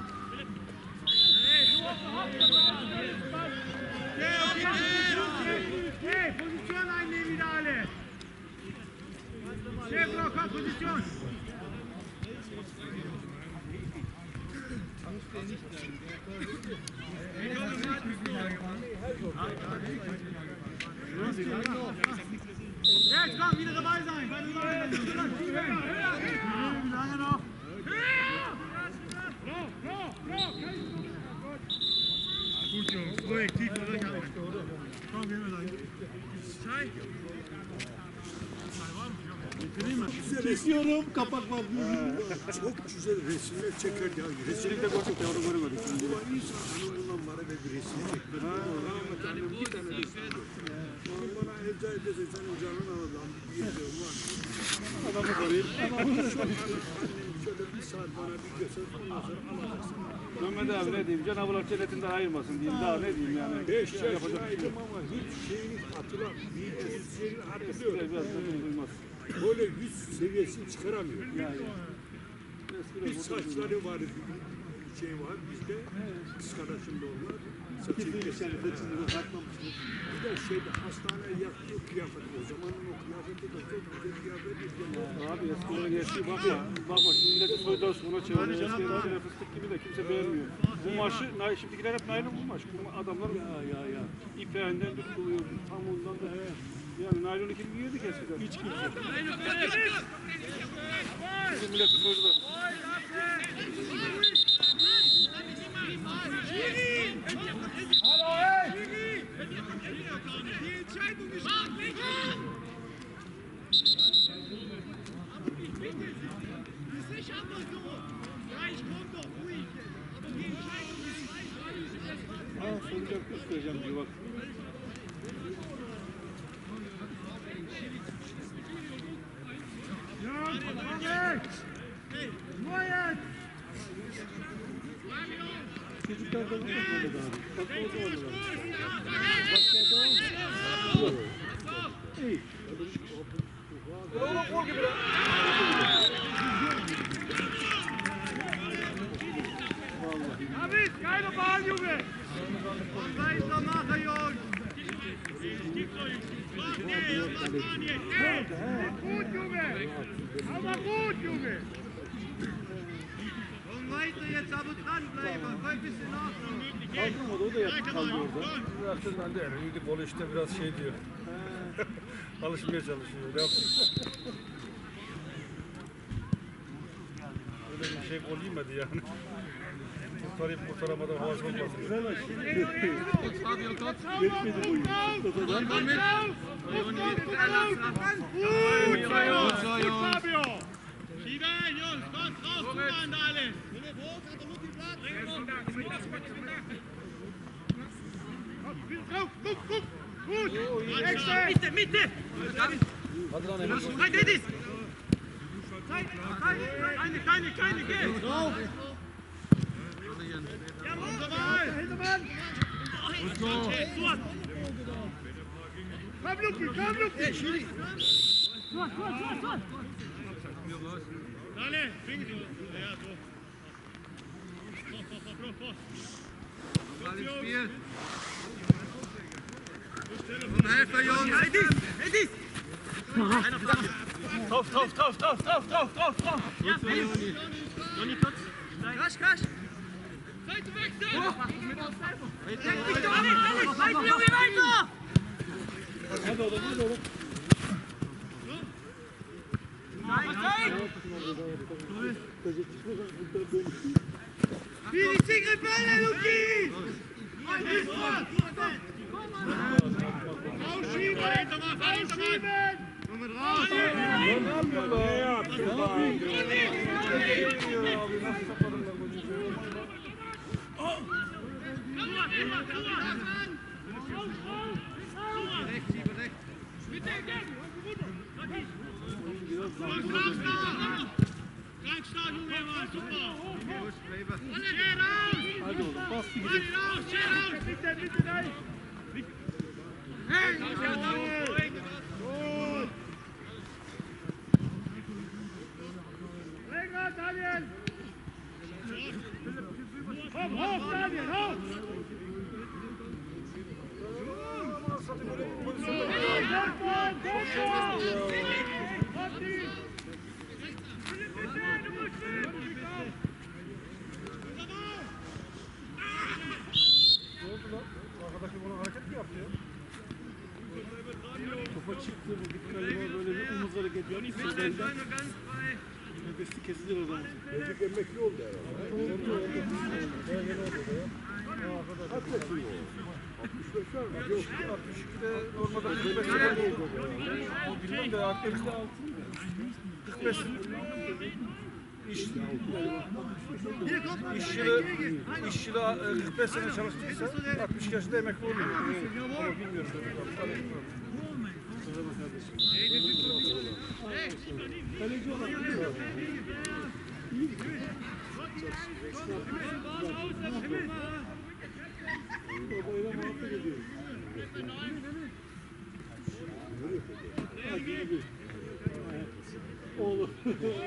Hey, Position einnehmen wieder alle. Chefblocker, Position. Jetzt komm, wieder dabei sein. Wie lange noch? Gut, Jungs, ruhig, tief durchatmen. Komm, gehen wir da. Çay. İstiyorum, kapak var. Çok güzel resimler çeker ya. Resimde gördük ya, onu göremedik. Ulan insan hanımından bana da bir resim çektir. Rahmet annem bir tane resim yok. Onun bana evde edese senin canın ağırdan bir diyeceğim var. Adamı göreyim. Annem şöyle bir saat bana bir göster, ondan sonra alacaksın. Mehmet abi ne diyeyim? Cenab-ı Hak cennetinden ayırmasın diyeyim. Daha ne diyeyim yani? Beş yaşındaydım ama hiç şeyini hatırlam. Bir yüz şeyini hatırlıyorum. Böyle yüz seviyesini çıkaramıyor. Yani. Bir saçları var, bir şey var bizde. Kız kardeşimde onlar. Saçını kesildi. Bir de şeyde hastaneye yakıyor kıyafet. O zamanın o kıyafeti de çok güzel kıyafet. Abi eskilerin eski bakma. Bakma şimdi milleti soydan sonra çeviriyor. Eskilerin içine fıstık gibi de kimse beğenmiyor. Bu maşı, şimdikiler hep naylon bu maç. Adamlar ya ya ya. İpeğinden tutuluyor, hamundan da. Yani naylonu kim giyiyorduk eskiden? Hiç kimse. Bizim milleti soydular. Hallo, hey! Die Entscheidung ist ist nicht anders so. Gleich kommt doch ruhig. Aber die Entscheidung ist Ha, sonuçta göstereceğim diyor bak. Ja, komm weg! Nur jetzt! Çocuklar da böyle abi. Bak o da orada. İyi. Oğlum gol gibi lan. David, keine Ball, Junge! Weiter machen, Jungs! Hey, gut, Junge! Aber gut, Junge! Und weiter jetzt aber dranbleiben, komm ein bisschen nach. Kaldırmadı, o da yaptı kaldı orada. Bıraktım ben de yani. Bolu işte biraz şey diyor. Alışmaya çalışıyor. Ne yapayım? Öyle bir şey gol yemedi yani. Kurtarayım kurtaramadan havası olmasın. Güzel aç. Yetmedi boyu. Kafadan. Gut, Fabio! Schieb ein, Jungs, kommt raus, Zuwand alle! Guck, guck, guck! Gut! Mitte, Mitte! Nein, Dennis! Keine, keine, keine, geh! Drauf! Jawohl! Hintermann! Gut so! Komm, Luki, komm, Luki! So, so, so, so! Dale, bring it! Ja, so! Post, post, post, post! Ball im Spiel! Und Helfer, Jungs! Edis! Edis! Drauf, drauf, drauf, drauf, drauf, drauf, drauf, drauf. Ja, Joni, kurz! Krasch, krasch! Seite wechseln! Denk dich doch nicht! Weiter, Junge, weiter! Hadi oğlum, hadi oğlum. Wie die Tigre-Bälle, Luki! Rausschieben! Rausschieben! Komm mit raus! Rechts, schiebe rechts! Mitte, Ganz stark, Junge, Mann, super! Schnell raus! Hadi oğlum, bas gibi. Schnell raus, schnell raus! Bitte, bitte, nein! Hey! Gut! hoch, Daniel, hoch! Arkadaki bunu hareket mi yaptı ya? Topa çıktı bu bir galiba böyle bir omuz hareketi yaptı. Sözlerden nefesi kesilir o zaman. Çocuk emekli oldu herhalde. Oldu oldu. Ben yeni oldu da ya. Kaç yaşında o? altmış beş var mı? Yok. altmış ikide normalde kırk beş sene oldu. O bilmem de aktivite kırk beş iş, iş yılı, iş yılı kırk beş sene çalıştıysa altmış yaşında emekli oluyor. Ama bilmiyorum. Kaleci olan. Babayla muhabbet ediyoruz. Hadi yürü. Oğlum.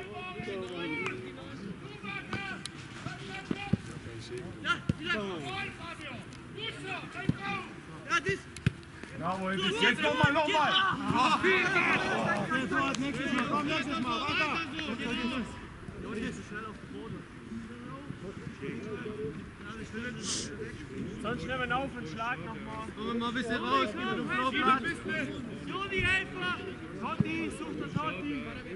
Bravo, jetzt nochmal, nochmal! Nächstes Mal, komm, nächstes Mal, weiter! Sonst nehmen wir auf und Schlag nochmal. Kommen wir mal ein bisschen raus, gehen wir zum Floplatz. Joni, Helfer! Totti, such den Totti!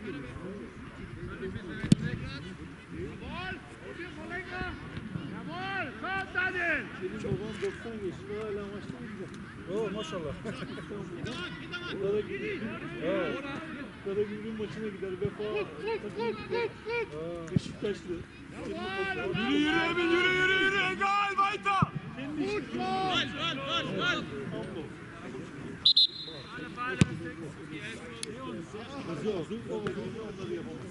Jawohl, probier mal länger! Jawohl, komm Daniel! Senin baban doksan yaşında hala maçta gidiyor. Oo maşallah. Karagümrük'ün maçına gider vefa. Beşiktaşlı. Yürü yürü Emin, yürü yürü yürü, egal, weiter! Ball, ball, ball, ball! Hızlı olsun, onları yapamaz.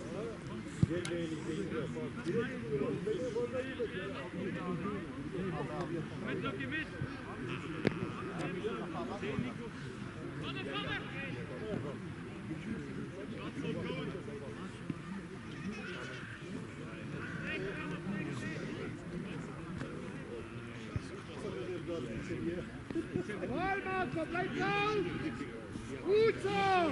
Ball, Marco, bleib drauf! Gut so!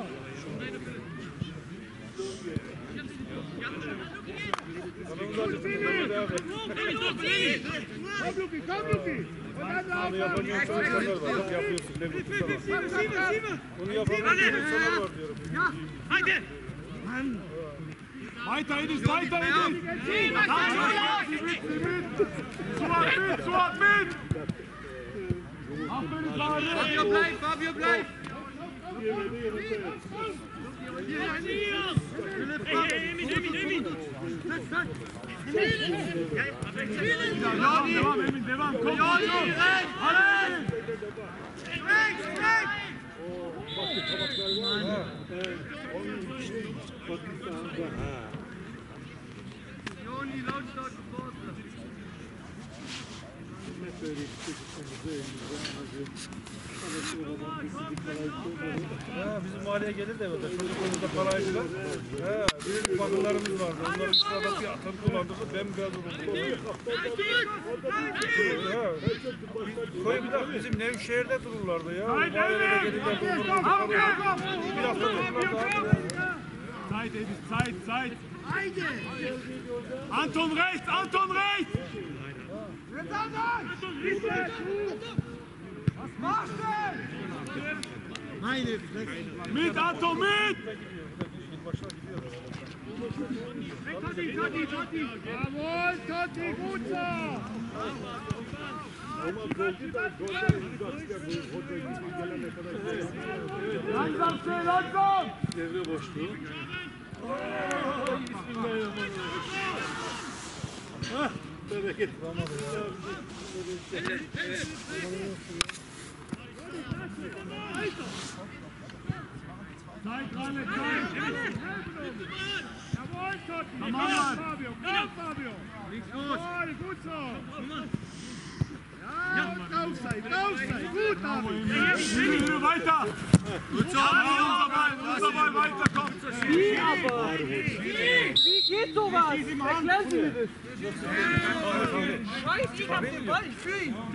Komm, Luki, komm, Luki! Und dann Onu laufen! yapamayan insanlar var. Bak yapıyorsun. Ne mutlu sana. Onu yapamayan insanlar var diyorum. Haydi! Mann! Weiter, Edis, weiter, Edis! Suat mit, Suat mit! Fabio, bleib, Fabio, bleib! Emin, Emin, Emin! Devam, devam, Emin, devam! Komm, Joni, renn! Alle! Rechts, rechts! Joni, lautstark gefordert. Hep böyle çocuklarımızı elimizde anacığım. Anası babam besledik kalaycı. Ha, bizim mahalleye gelir de böyle çocuklarımızda kalaycılar. Ha, büyük bakılarımız vardı. Onların sıradaki atın kullandığı bembeyaz olurdu. Ha, koy bir dakika bizim Nevşehir'de dururlardı ya. Mahallelere gelirler dururlardı. Bir hafta dururlardı. Zeit, Edis, Zeit, Zeit! Anton rechts, Anton rechts! Was machst du? Meine Fresse! Mit, Anton, mit! Totti, Totti, Totti! Jawohl, Totti, gut so! Ama golcü de golden uzakta bu hoca gibi gelene kadar. Langsam stehen, langsam! Devre boşluğu. Bismillahirrahmanirrahim. Hah, bereket. Zeit, Ralle, Zeit! Jawohl, Totti! Komm, Fabio! Komm, Fabio! Jawohl, gut so! Ja, drauf sein, drauf sein! Gut, David! Yürü, weiter! Gut so! Ja, unser Ball, unser Ball, weiter, komm! Wie aber? Wie geht sowas? Erklären Sie mir das. Scheiß, ich hab den Ball, ich fühle ihn.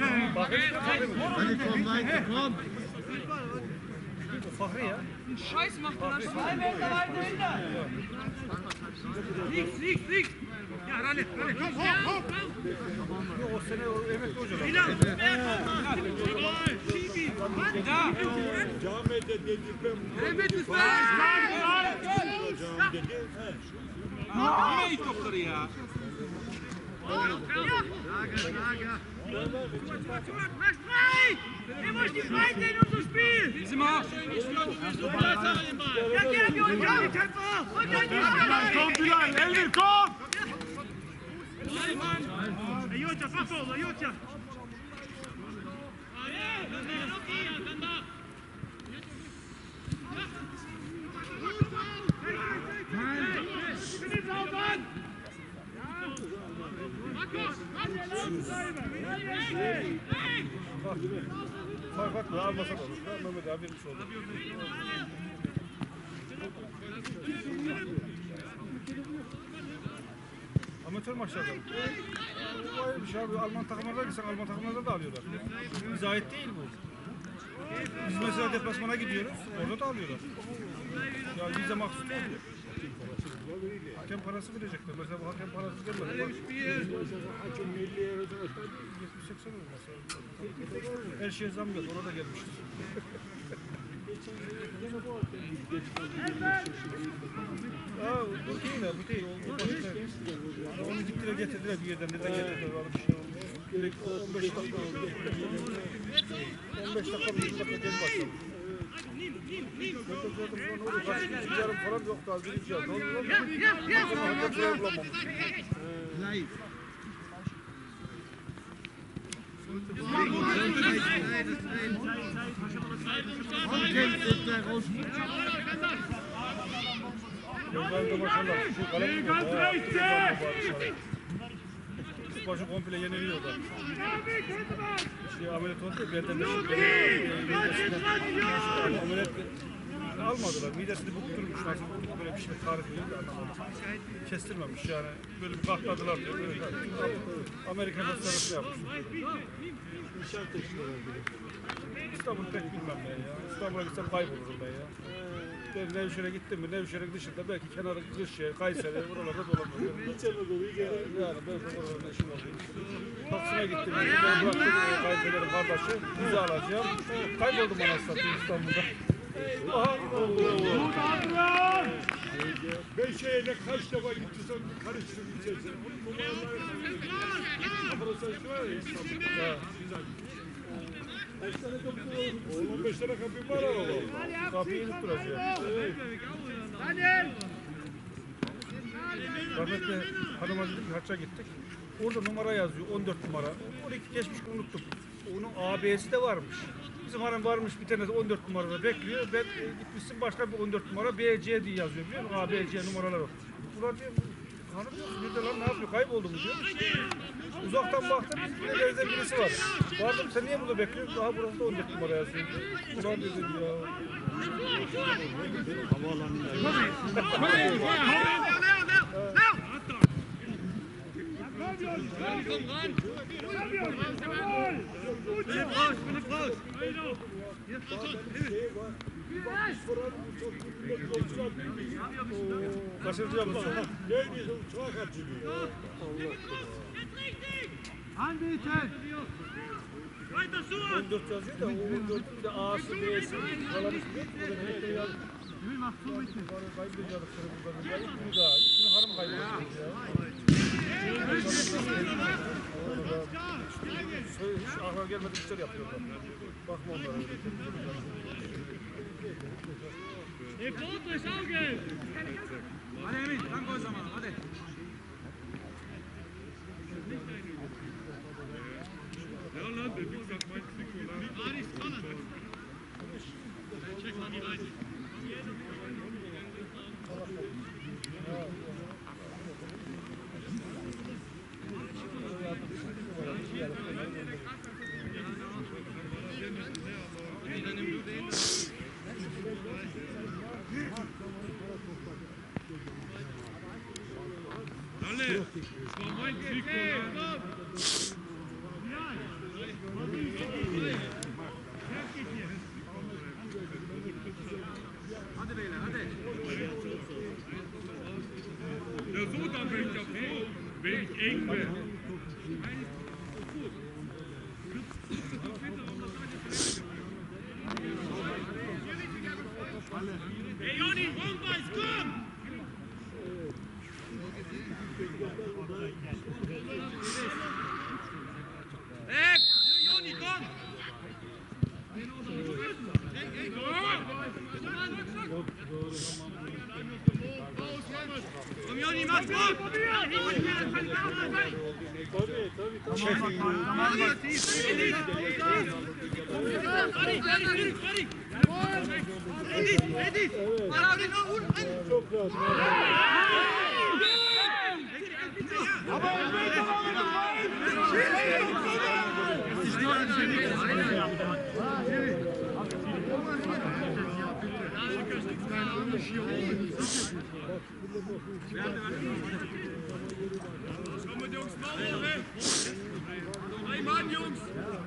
Scheiß macht er schon. Zwei Meter weiter hinter. Links, links, links. Ja, Ralle, Ralle, komm, hoch, hoch. O sene o emekli hocalar. Bilal, schieb ihn. Da! Mehmet Üstel! Yine ilk topları ya. Mach frei! Er muss die Breite in unser Spiel! Bizim ha. Ja, geh, wir uns an die Kämpfer! Und dann die Spieler! Komm Bilal, Elvin komm! Ayuta, Fafo, Ayuta! Fark atma, almasak olur. Mehmet abi bir şey oldu. Amatör maçlarda. Bu ayrı bir şey abi. Alman takımlarda gitsen Alman takımlarda da alıyorlar. Bize ait değil bu. Biz mesela deplasmana gidiyoruz. Orada da alıyorlar. Ya bize mahsus oluyor. Hakem parası verecekler. Mesela bu hakem parası gelmedi. yetmiş seksen olmasa. Her şeye zam geldi. Ona da gelmiştir. Aa, bu değil mi? Bu değil. O, o onu gittiler getirdiler bir yerden. Neden getirdiler? Öyle bir şey olmuş. Direkt on beş dakika oldu. on beş dakika bir dakika geri başladı. Yarım falan yok daha birinci yarım. Başı komple yeniliyor da. Şey ameliyat oldu, belden de ameliyat almadılar. Midesini bukturmuş. Nasıl böyle bir şey tarifi yok anlamadım. Kestirmemiş yani. Böyle bir katladılar diyor. Böyle Amerikan hastanesi yapmış. İstanbul pek bilmem ben ya. İstanbul'a gitsem kaybolurum ben ya. Ben Nevşehir'e gittim mi? Nevşehir'in dışında belki kenarı Kırşehir, Kayseri, buralarda dolanıyorum. Yani ben de oralarda işim oldu. Taksim'e gittim. Ben bıraktım Kayseri'lerin kardeşi. Bizi alacağım. Kayboldum anasını satayım İstanbul'da. Aha! Beş şeyle kaç defa gitti sen karıştırdın içerisine. Kapırası var ya İstanbul'da. Kaç tane kapı var? on beş tane kapı var ama. Kapıyı unutturacağım. Rahmetli hanıma dedik ki hacca gittik. Orada numara yazıyor on dört numara. on iki geçmiş unuttum. Onun A B'si de varmış. Bizim hanım varmış bir tane de on dört numarada bekliyor. Ben e, gitmişsin başka bir on dört numara B C diye yazıyor biliyor musun? A B C numaralar var. Ulan diyor hanım diyor nerede lan ne yapıyor kayboldu mu diyor. Uzaktan baktım bir de birisi var. Vardım sen niye burada bekliyorsun? Daha burası da on dört numara yazıyor. Ulan dedim ya. Komm ran! Bin raus, bin raus! Kaçıracağım bu sefer. Neydi? Uçağa kaçırıyor. Anbieten! Weiter so! on dört yazıyor da o on dörtün bir de A'sı B'si falan istiyor. O da birlikte yazıyor. Gül mach zu mit dem! Kaybedeceğiz seni buradan. Ya İsmini daha. İsmini hanım kaybedeceğiz ya. Hiç akla gelmedi işler yapıyorlar. Bakma onlara öyle. Der Foto ist auch gelb! Hadi Emin, tam gol zamanı hadi. Ja, Land, wie gesagt, mein Trikot. Check mal die Reise. war mein Trikot. Ja, so dann bin ich ja froh, wenn ich eng bin. Hey Joni, Rumweis, komm! Hey, Joni, komm! Komm Joni, mach's gut! Komm mit Jungs, Mauer weg! Drei Mann, Jungs!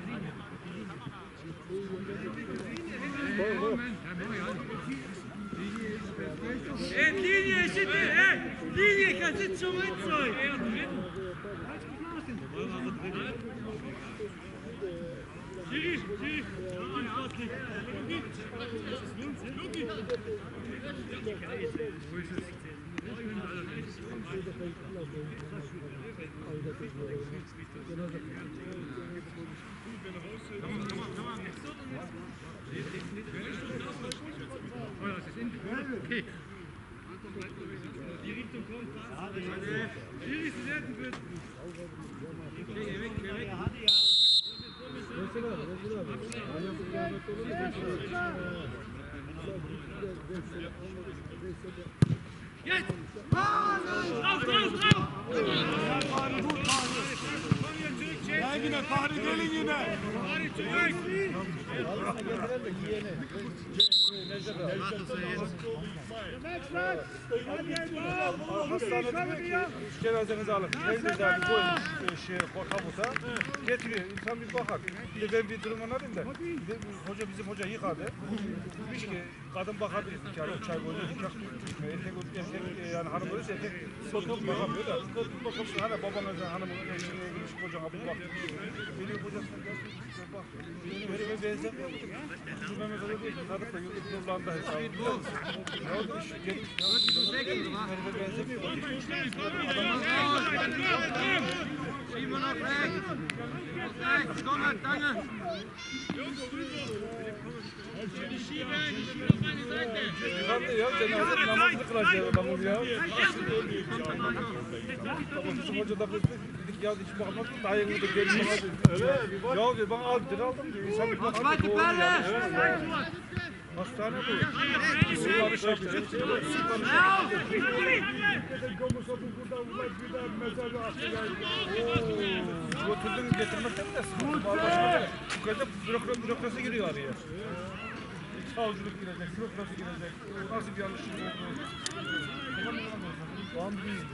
Hey, Linie, Schitte, hey! Linie, kannst du schon mit sein? Schiri, Schiri! Luki! Wo ist es? Okay. Die Richtung kommt. Schiri ist sehr gut. Okay, weg, weg. Jetzt! Drauf, drauf, drauf! Ja, yine Fahri gelin yine. Fahri zurück! Hastanede cenazenizi alın. Elinizi abi koyun şey, kabuta. Getiriyor. İnsan bir bakar. Bir de ben bir durum anladım da. Bir de hoca bizim hoca yıkadı. Demiş ki kadın bakabilir. Çay, çay koyuyor. Nikah tutmuyor. Erkek, erkek yani hanım ölürse erkek sokup bakamıyor da. Bakıp hani babanızın hanımın eşine girmiş kocana bir bak. Benim kocasına gelmiş. Bak. Verime benzemiyor. Bizim Mehmet Ali değil. Sadık da yıllık nurlarında hesabı. Ne oldu iş? Gelmiş. Verime benzemiyor. Schieben wir noch weg! Rechts, komm mal, danke! Yıkandı ya, cenaze namazını kılacağız adamın ya. Bizim hoca da dedik ya hiç bakmadı, dayını da gelin bana dedi. Ya dedi, bana al, dedi aldım diyor. İnsan bir bakmadı, doğru yanlış. Hastane bu. Bunları şey yapacak. Götürdün getirmekten de sıkıntı. Vallahi bu kadar bürokrat bürokrasi giriyor araya. Savcılık girecek, bürokrasi girecek. Nasıl bir yanlışlık oldu? Tamam değil.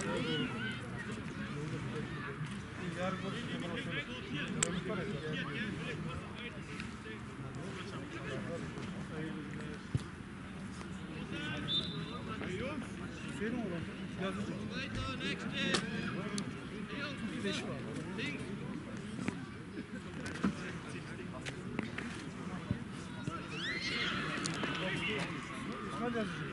Yarın konuşuruz bana söyle. Ömür var ya. Senin olan yazıcı. Beş var. İsmail yazıcı.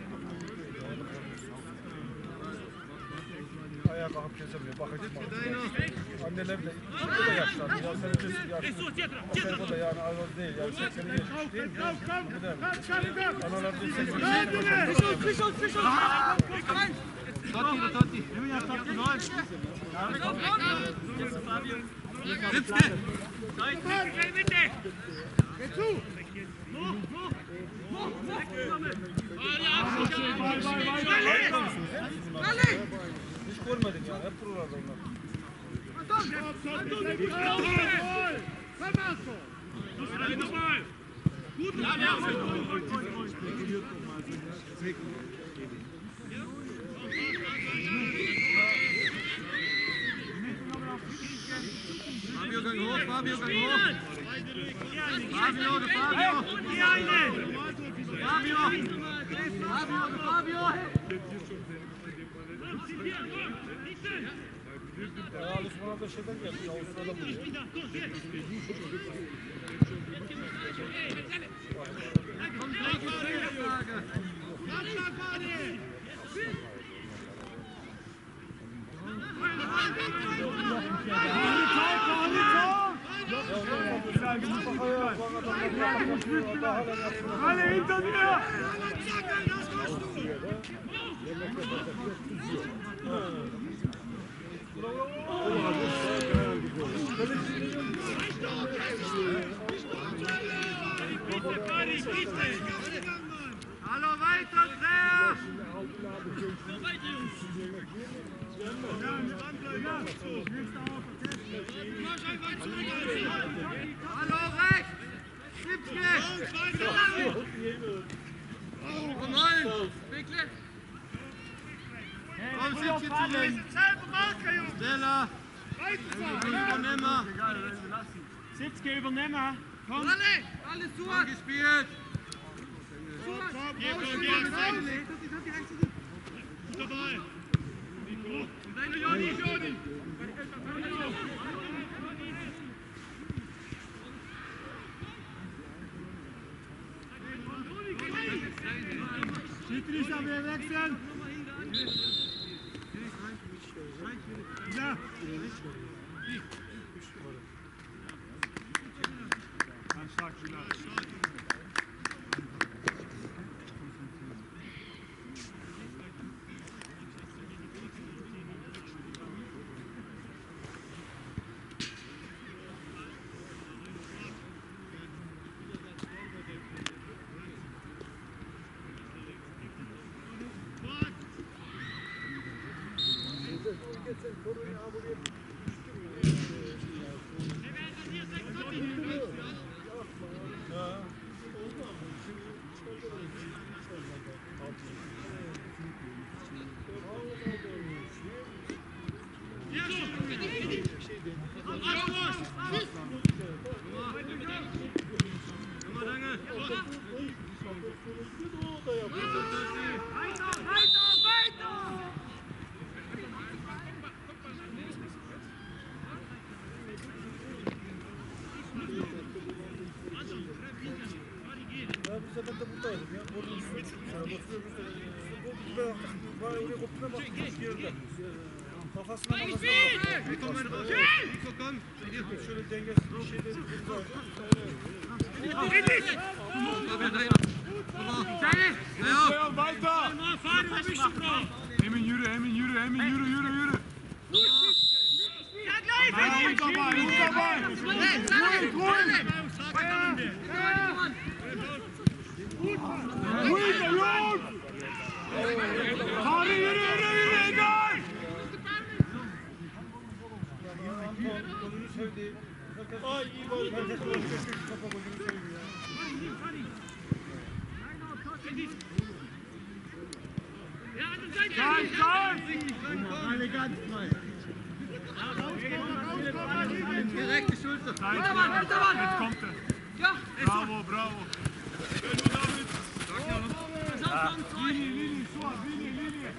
Ayağa kalkıp kesemiyor. Bakacak mı? Anneler de o da yaşlandı. Ya sen öncesi yaşlı. O da yani ağır değil. Yani sekseni geçmiş değil mi? Analar da sekseni geçmiş. Totti, Totti. Nimm ja Totti neu. Sitz still. Hey, bitte! Geh zu! Noch, noch! Noch, noch! Hiç görmedim ya. Hep buralarda onlar. Fabio, gang hoch. Fabio, oder Fabio. Fabio. Fabio, oder Fabio. Ya Alışman'a da şeyden geldi. Avustralya'da buraya. Alle hinter mir! Hallo, weiter, Dreher! Hallo, rechts! Siebzke! Komm rein. Wickle. Komm, Siebzke zurück. Selbe Marke, Jungs! Stella. Übernehmer. Sitzke übernehmen. Komm. Alle! Alles zu! Gespielt. Hier, komm, hier, dabei! Nico! Deine Joni, Joni! Schiedsrichter, wir wechseln! Ja! Ganz stark, Spieler. Kafasına bakmasına bak. Nico, meine Frau. Nico, komm. Şöyle dengesiz bir şey de Weiter! Emin yürü, Emin yürü, Emin yürü, yürü, yürü. Nein, gut dabei, gut dabei. Ruhiger, Jungs! Fahri, yürü, yürü, yürü, egal! Golünü sevdi. Ay iyi gol. Herkes gol. Kafa golünü sevdi ya. Ganz, ganz! Alle ganz frei! Direkte Schulter. Nein, jetzt kommt er. Ja. Bravo, bravo. Linie, Linie, Suat, Linie, Linie.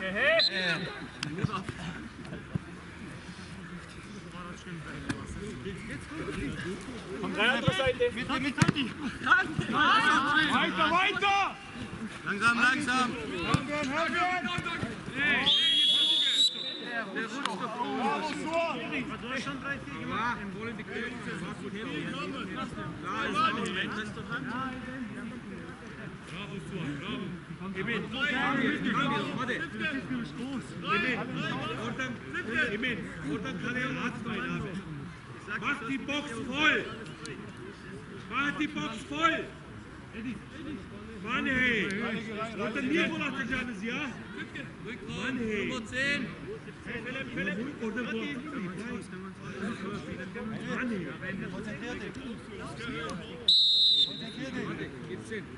Von der anderen Seite. Mitte, Mitte. Weiter, weiter! Langsam, langsam. Helfen, helfen! Der rutscht doch Bravo, Suat! Deutschland drei vier gemacht. Im Wohl in die Köpfe. Emin, Oradan, Emin, oradan kaleye atmayın abi. Mach die Box voll. Mach die Box voll. Mann, hey. Oradan niye gol atacaksınız ya? Mann, hey. Nummer zehn. Philipp, Philipp, oradan gol atmayın. Mann, hey. Gibt's hin.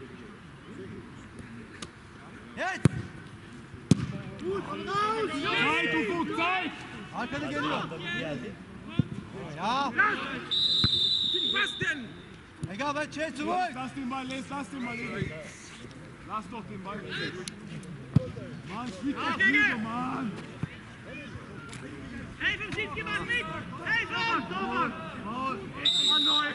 Zeit, Ufuk, Zeit! Arkada geliyor. Ya. Arbeit, schnell zurück! Lass den Ball, Les, lass den Ball liegen. Lass doch den Ball liegen. Mann, spiel doch Lüge, Mann! Helfen, schießt jemand mit! Helfen! Mann, neu!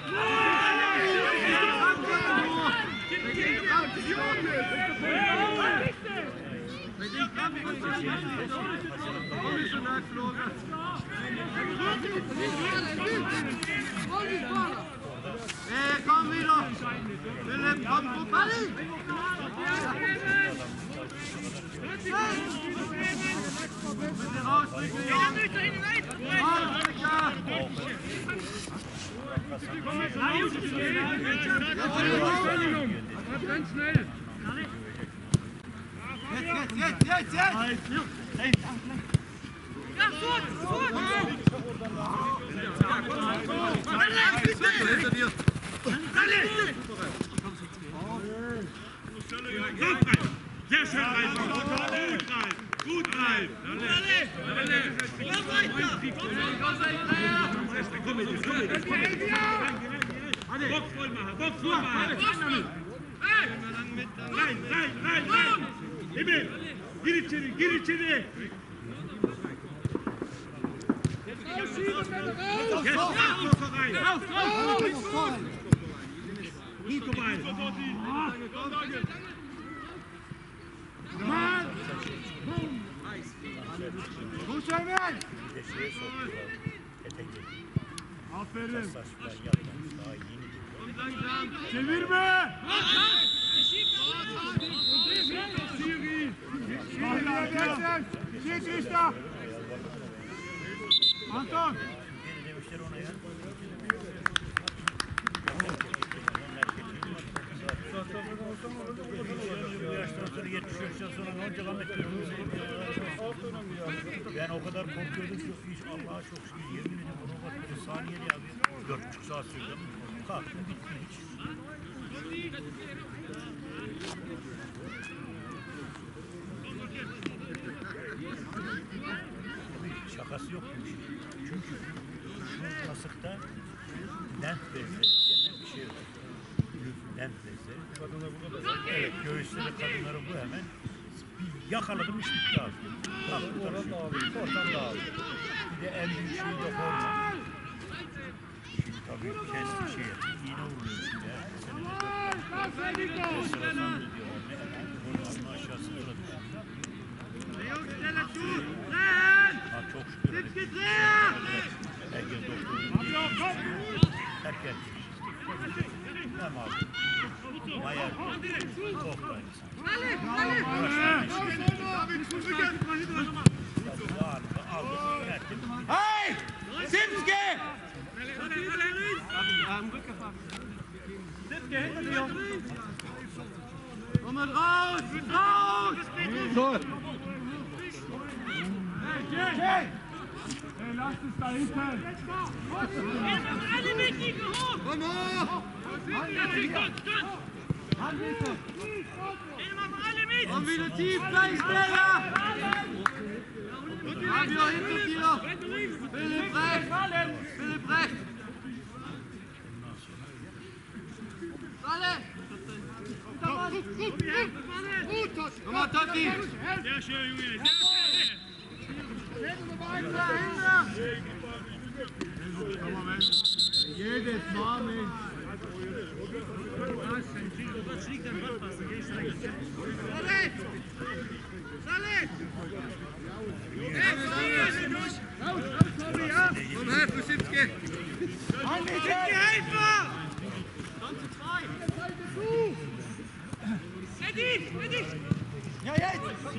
Hey, komm wieder! Philipp, komm, guck mal! Bitte raus, bitte! Ganz schnell! Jetzt, jetzt, jetzt, jetzt, jetzt! Ja, gut, gut! Sehr schön, Ralf! Gut, Ralf! Gut, Ralf! Komm mit, komm mit! Bock voll machen, Bock voll machen! Rein, rein, rein, rein! Emil! Gir içeri, gir içeri! Jetzt Kopf rein! Raus, raus, raus! Gut vorbei! Mann! Gut, Emil! Aferin! Çevirme! Siri! Schiedsrichter! Anton! Ben o kadar korkuyordum ki hiç Allah'a çok şükür yemin ederim bunu bak böyle saniyede abi dört buçuk saat sürdüm. Kalktım bitti hiç. Şakası yok bu işin. Çünkü şu kasıkta lenf bezleri denen bir şey var. Lenf bezleri. Evet, göğüsleri kadınların bu hemen bir yakaladım iş bitti abi. Bak bu tarafı oradan dağıldı. Bir de en büyük şey de hormon. Şimdi tabii kesti şey iğne vuruyor şimdi. Herkese ne sırasında diyorlar ne hemen hormonun aşağısına da düşüyor. Ha çok şükür. Herkes doktorun herkes. Tamam abi. Bayağı çok da insan. Hey! Simski! Komm mal raus! Raus! Tor! Hey, lass es da hinten! Alle mit, Nico, hoch! Komm hoch! Komm wieder tief, gleich schneller! Fabio, hinter dir! Philipp rechts! Philipp rechts! Alle! Komm mal, Totti! Sehr schön, Junge! Sehr schön! Jedes Mal, Mensch! Komm her, Fusimski! Helfer! Eddie, Eddie! Ja, jetzt!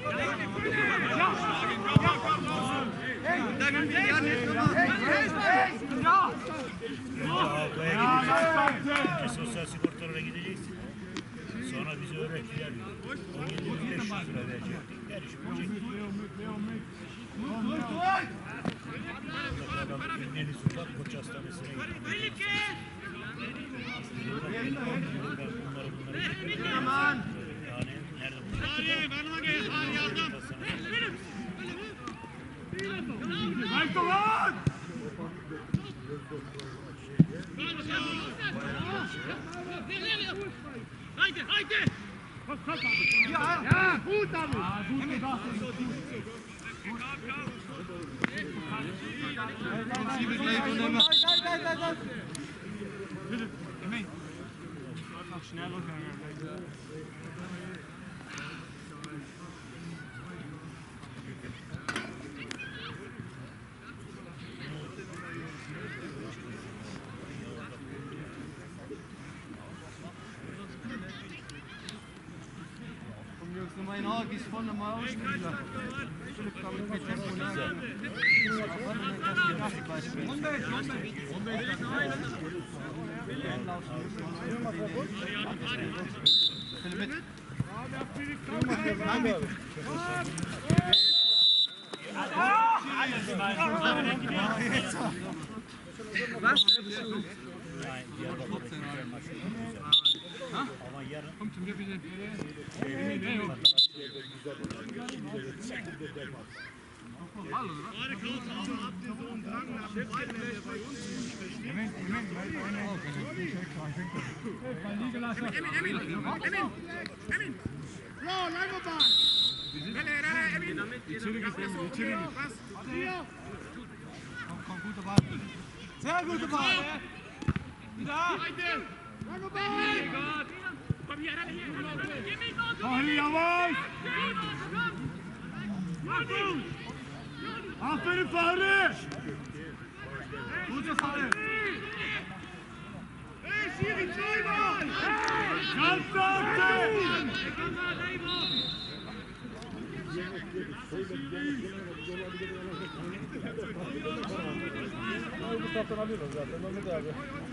Da gehen wir an, jetzt nochmal! Önce sosyal sigortalara gideceksin. Sonra bizi öğrettiler. on yedi bin beş yüz lira verecektik. Her iş bitecek. Ünleni Sultan Koç Hastanesi'ne gittik. Bunları bunları Aman! yani nerede bu? Hadi, bana gel, hadi yardım! Halt doch an! Heide, Heide! Ja, ja, gut, David! Ja, gut gedacht. Flexibel bleiben und immer. Bitte, Emmy. Einfach schnell und Mein Auge ist voll am Ausspieler. Philipp kann mit Tempo nachgehen. Philipp mit. Was? Komm zu mir bitte. Sehr guter Ball. Wieder. Lange Ball. Komm hier, hier. Jawohl. Aferin Fahri. Gute Fahri. Hey, Schiri, zweimal. Ganz danke. Komm mal, Leiber. Bu taraftan alıyorlar zaten. Mehmet abi.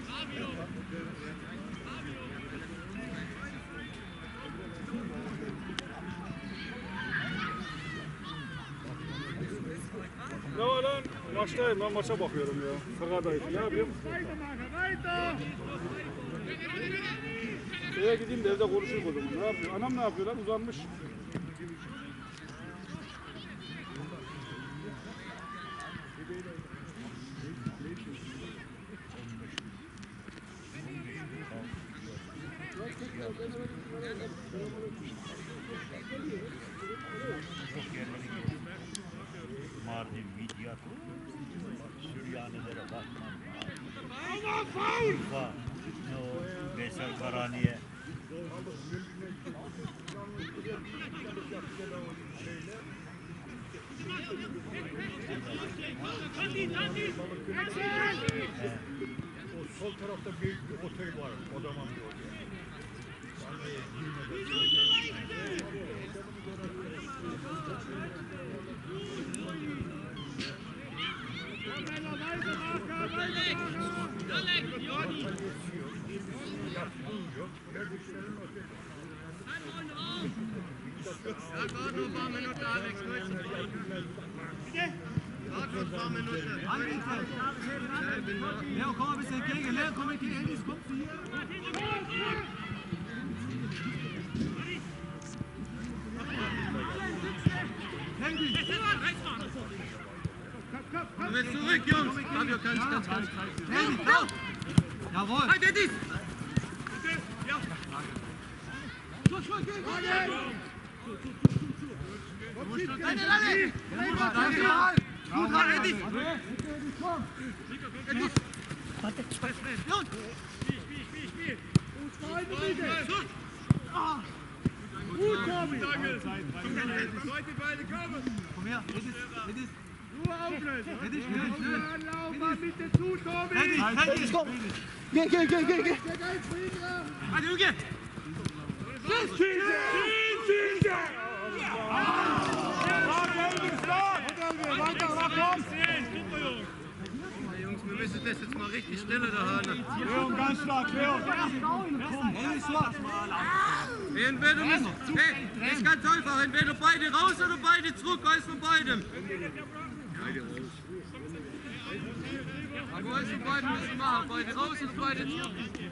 Ne var lan? Maçtayım lan, maça bakıyorum ya. Fırgadayım. Ne yapayım? Eve gideyim de evde konuşayım o zaman. Ne yapıyor? Anam ne yapıyor lan? Uzanmış. Mardin, Midyat, Süryanilere bakmam. Urfa, ne o, Veysel Karaniye. O sol tarafta büyük bir otel var. Kodaman bir otel. Warte nur ein paar Minuten, Alex. Warte nur ein paar Minuten. Leo, komm ein bisschen entgegen. Leo, komm entgegen. Handys, kommst du hier? Komm jetzt zurück, Jungs. Fabio, ganz, ganz, ganz. Handy, komm. Jawohl. Halt, Handys. Ja. Schuss, Schuss, geh, geh, geh. Nein, nein, nein! Gut, Mann, Eddie! Komm! Eddie! Warte, zwei Flächen! Jungs! Spiel, spiel, spiel, spiel! Und zwei Minuten! Gut, Tobi! Zweite Beine kommen! Komm her, Eddie, Eddie! Nur auflösen! Eddie, schnell, schnell! Lauf mal bitte zu, Tobi! Eddie, Eddie, komm! Geh, geh, geh, geh, geh! Warte, Junge! Schieße! Schieße! Jungs, wir müssen das jetzt mal richtig stellen da haben. Leon, ganz stark, Leon! Entweder müssen, hey, das ist ganz einfach, entweder beide raus oder beide zurück, eins von beidem. Aber eins von beiden müssen wir machen, beide raus oder beide zurück.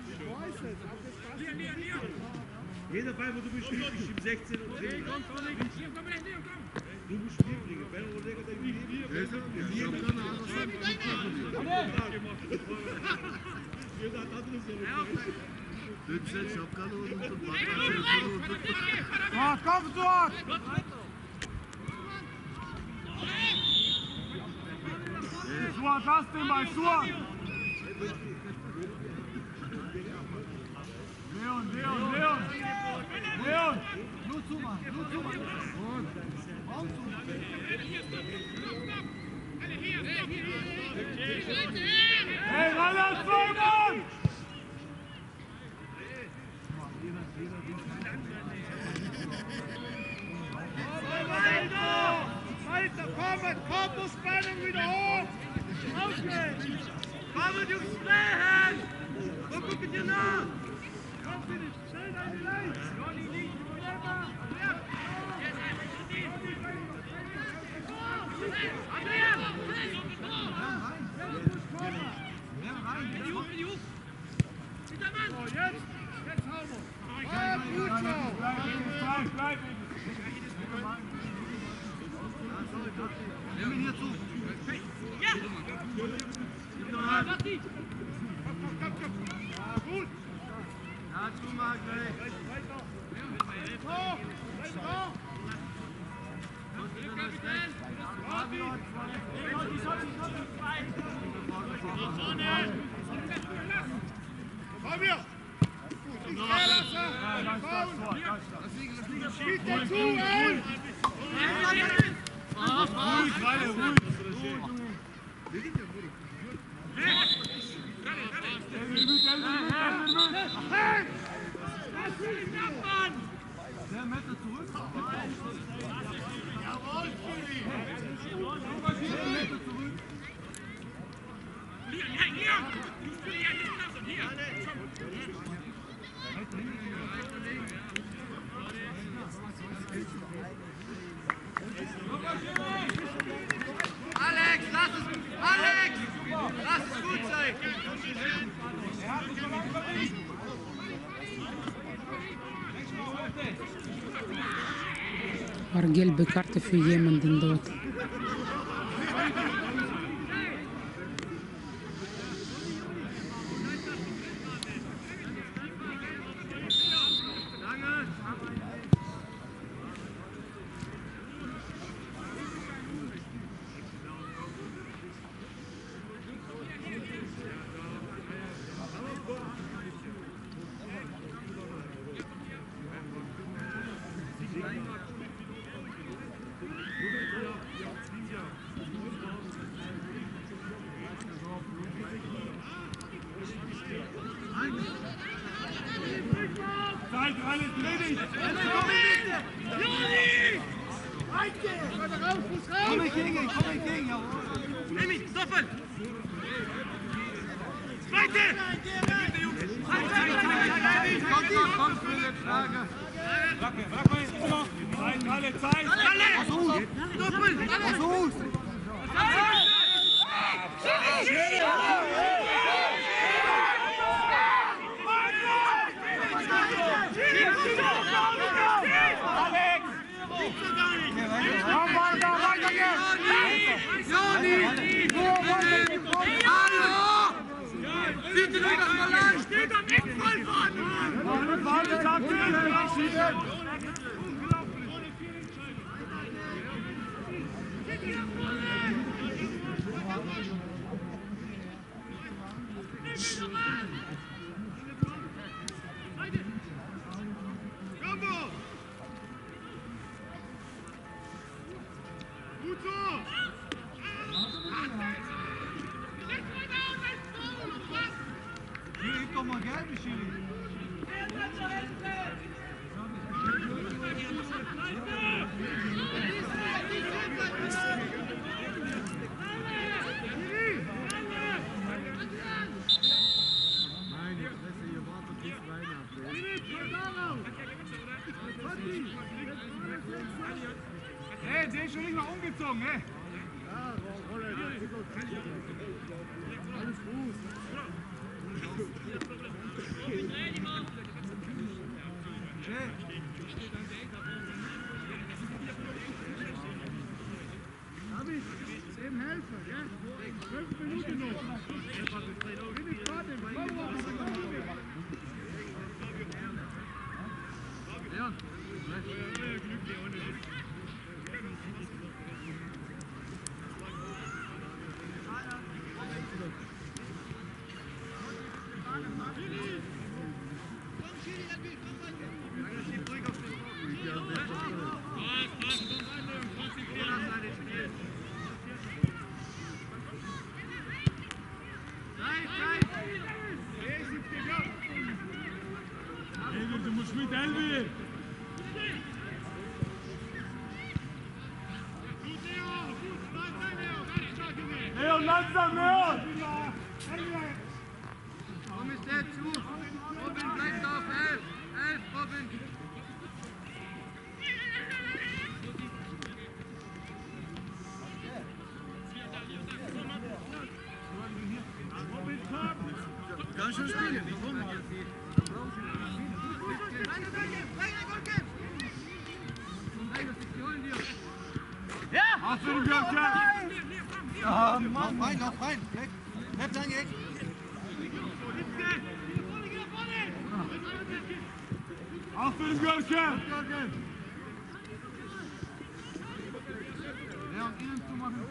Jeder Ball, wo du bist, spielst, ich im sechzehn und zehn. Komm, komm, komm, komm. Du musst spielen, wenn du Ortega da gegeben hast. Lütfen şapkalı unutun, patlatçılığı unutun. Suat, komm Suat! Suat, lass den Ball, Suat! Leon, Leon, Leon! Leon! Nur zumachen, nur zumachen. Gut. Hey, Reinhard, zwei Mann! Weiter, kommen, Korpusspannung wieder hoch! Aufgehen! Kommen, Jungs, drehen! Wo gucken dir nach? Komm, Philipp, schnell deine Leid! Ronny, links, selber! Andrea! So, jetzt! Jetzt hauen wir! Ah, gut so! Bleib, bleib! Nimm ihn hier zu! Ja! Komm, komm, komm! Ja, gut! Ja, zumachen, gleich! Weiter! Hoch! Hoch! Komm hier! Gut, nicht herlassen! Spielt dazu, ey! Ruhig, Ralle, ruhig! Der Messer zurück! Jawohl, Schiri! Der Messer zurück! Leon, hey, Leon! Du spielst ja nicht nach und hier! Alex, lass es! Alex! Lass es gut sein! War gelbe Karte für jemanden dort. Zeit, alles ledig! Komm entgegen, komm entgegen, jawohl! Nimm ihn, stoppen! Zweite! Komm, komm, komm, Philipp, Frage! Racke, Racke, immer! Zeit, alle, Zeit! Alle! Stoppen! Alle! Fuß! Alex! Komm weiter, weiter jetzt! Joni! Hallo! Bitte noch mal lang! Steht am Eckball vorne! Warte, sagt ihr, schießen! Gut so! Hier, gib doch mal Geld, Micheli! Meine Fresse, ihr wart doch bis Weihnachten. Hey, der ist schon nicht mal umgezogen, ne? Ja, Roller, alles gut. David, dem helfen, ja? Fünf Minuten noch. Bin ich gerade, komm, Du musst mit, Elvi! Leon, langsam, Leon! Komm, ist der zu! Robin, bleib da auf elf! elf, Robin! Ganz schön spielen, warum? Ja! Hast du den Görken? Ja, Mann! Lauf rein, lauf rein! Bleib lang, Eck! Aferin Görkem! Leon, innen zu machen!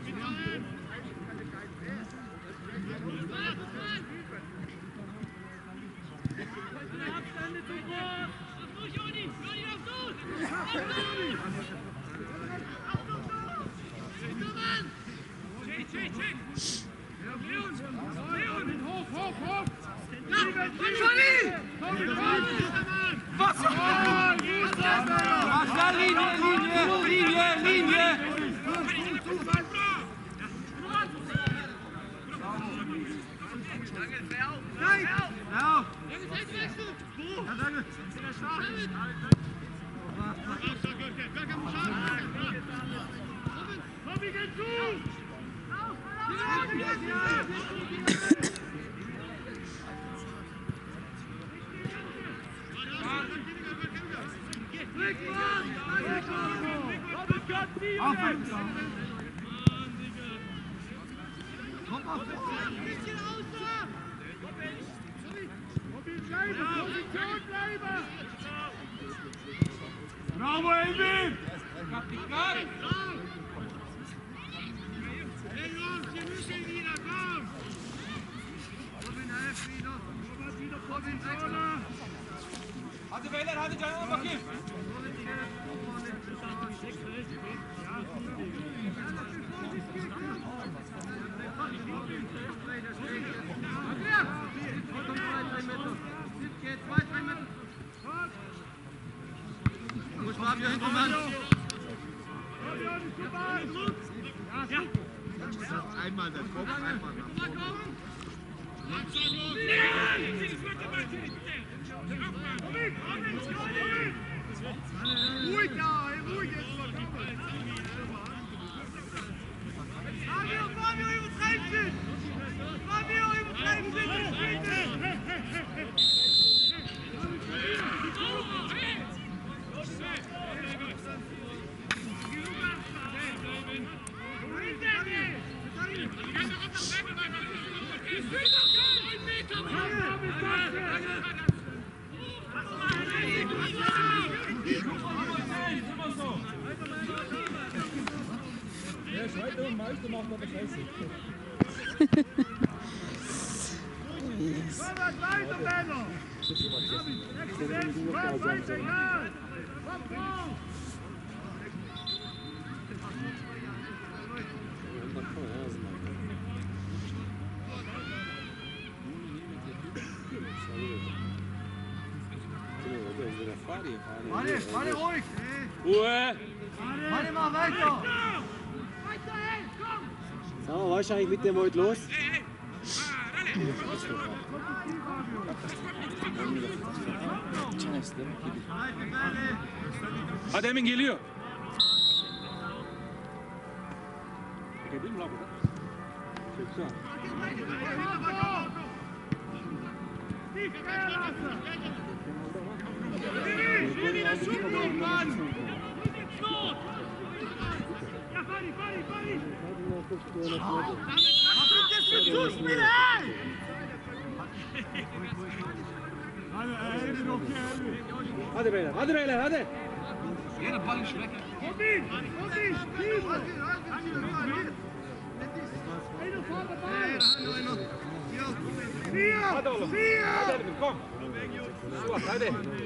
Abstände zum Tor! Durch, Joni! Joni, auf du! Auf du! Auf du, du! Mann! Schick, schick, schick! Leon! Leon! Hoch, hoch, hoch! Joni! Was? Mach da Linie, Linie, Linie, Linie! Nein! Ja! Ja, danke! Komm, wir gehen zu! Komm auf! Position bleiben! Bravo, Elvin! Hey Jungs, wir müssen wieder, komm! Robin, helf wieder! Robin, wieder Position! Hadi beyler, hadi canına bakayım. Muss mal hier hinten Mann. Einmal der Kopf, einmal nach vorne. Ruhig da, ruhig jetzt mal. Fabio, Fabio, übertreibst du! Fabio, übertreibst Der Schweizer und Meister macht aber Scheiße. Yes. Weiter, Männer! Weiter, ja! Komm, komm! Warte, warte ruhig! Ruhe! Warte mal weiter! Weiter, hey, komm! So, was ist eigentlich mit dem heute los? Hadi Emin geliyor. Çekebilir mi lan burada? Çekse. Nicht mehr lassen! Wieder Schubloch, Mann! Ja, Fadi, Fadi, Fadi! Was sind das für Zuspieler, ey? Hadi, Elvin okey Elvin. Hadi beyler, hadi beyler, hadi. Jeder Ball ist weg. Robin! Robin! Einer vor der Ball! Vier! Hadi oğlum. Vier! Hadi Erbil, kom. Suat, hadi.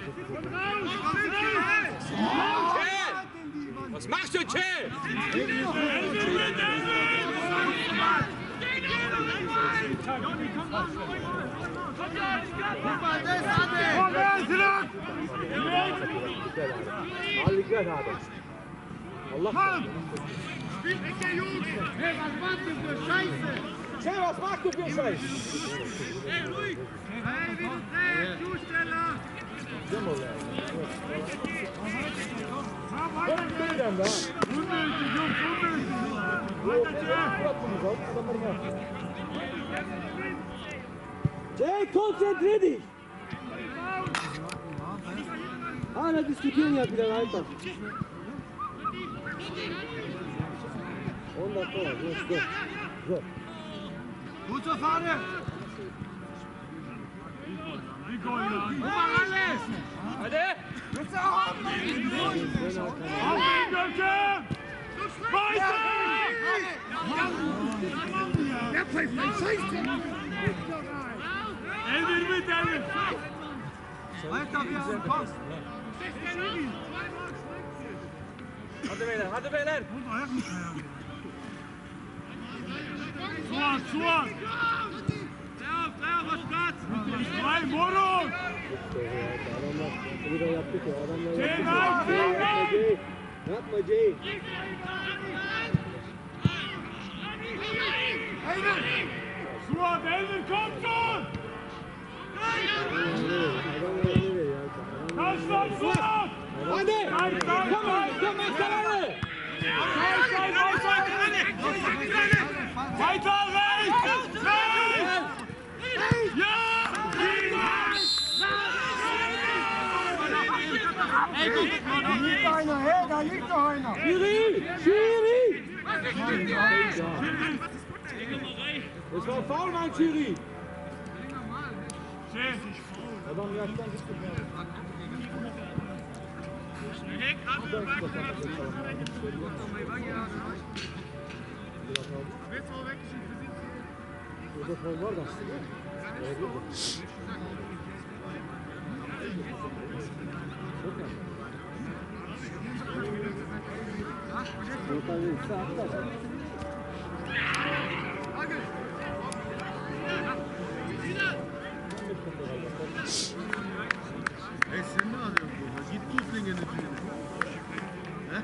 Che! Was machst du, Che? Al dikkat abi. Allah. Spiel weg, der Jungs! Hey, was machst du für Scheiße? Che, was machst du für Scheiß? Hey, ruhig! Hey, wie du trägst, Zusteller! Komm, weiter, Jungs! Unnötig, Jungs, unnötig! Weiter, Jay, konzentrier dich! Hala diskutieren ya wieder weiter. on dakika var. Dur, dur. Dur. Gut zur Fahne! Guck mal alles! Hadi. Jetzt auch! Auf den Götzen! Weiter! Der pfeift mein Scheißdreck! Elvin mit Elvin! Weiter, wir haben Post! Hadi beyler, hadi beyler. Suat, Suat! Drei auf, drei auf, was Platz! Drei, Morus! Adamlar burada yaptık ya. Adamlar Jay, yaptık nein, ya. Jay, Yapma Jay. Yapma Jay. Suat, Elvin, komm schon! Adamlar nereye ya? Kaç lan Suat! Hadi. Kaç lan! Komm mal, komm mal, komm mal. Weiter rechts! Rechts! Ja! Da liegt einer, hey, da liegt doch einer! Schiri! Schiri! Das war faul, Mann, Schiri. Adam yaştan gitti. Burada fol var da aslında. Volkan verirse atlar. Hey, sen ne alıyorsun burada? Git tut ligini tüyünü. He?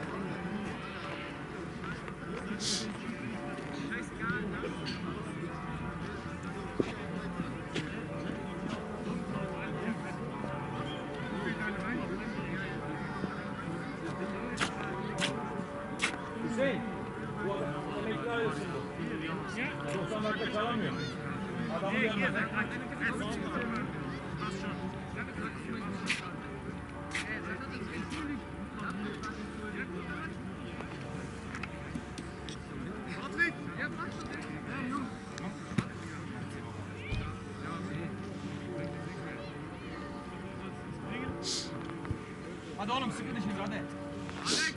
Hüseyin. Bu adam emekli ayrılsın. doksan dakika kalamıyor. Adamın yanına. Hadi oğlum sıkı dişini hadi. Alex!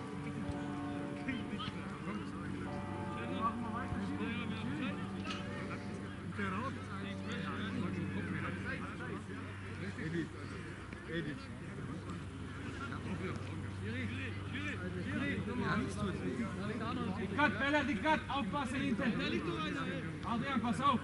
Edit. Edit. Dikkat beyler dikkat! Aufpassen hinten! Adrian pass auf!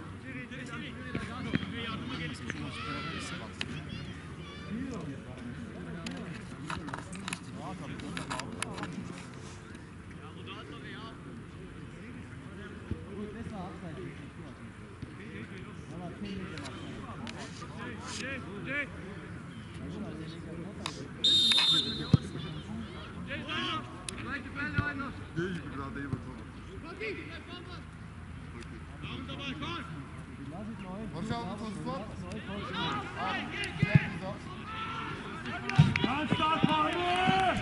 Değil gibi daha değil bakalım. Barış abi toz var. Ganz stark, Freunde!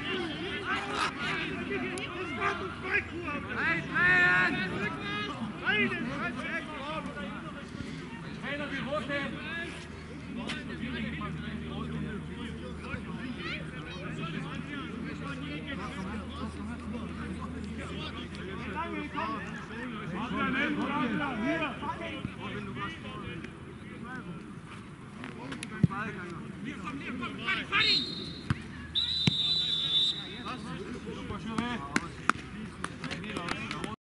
Hey, Trainer, wie rote. Hier, komm, hier, komm, Fanny, Fanny!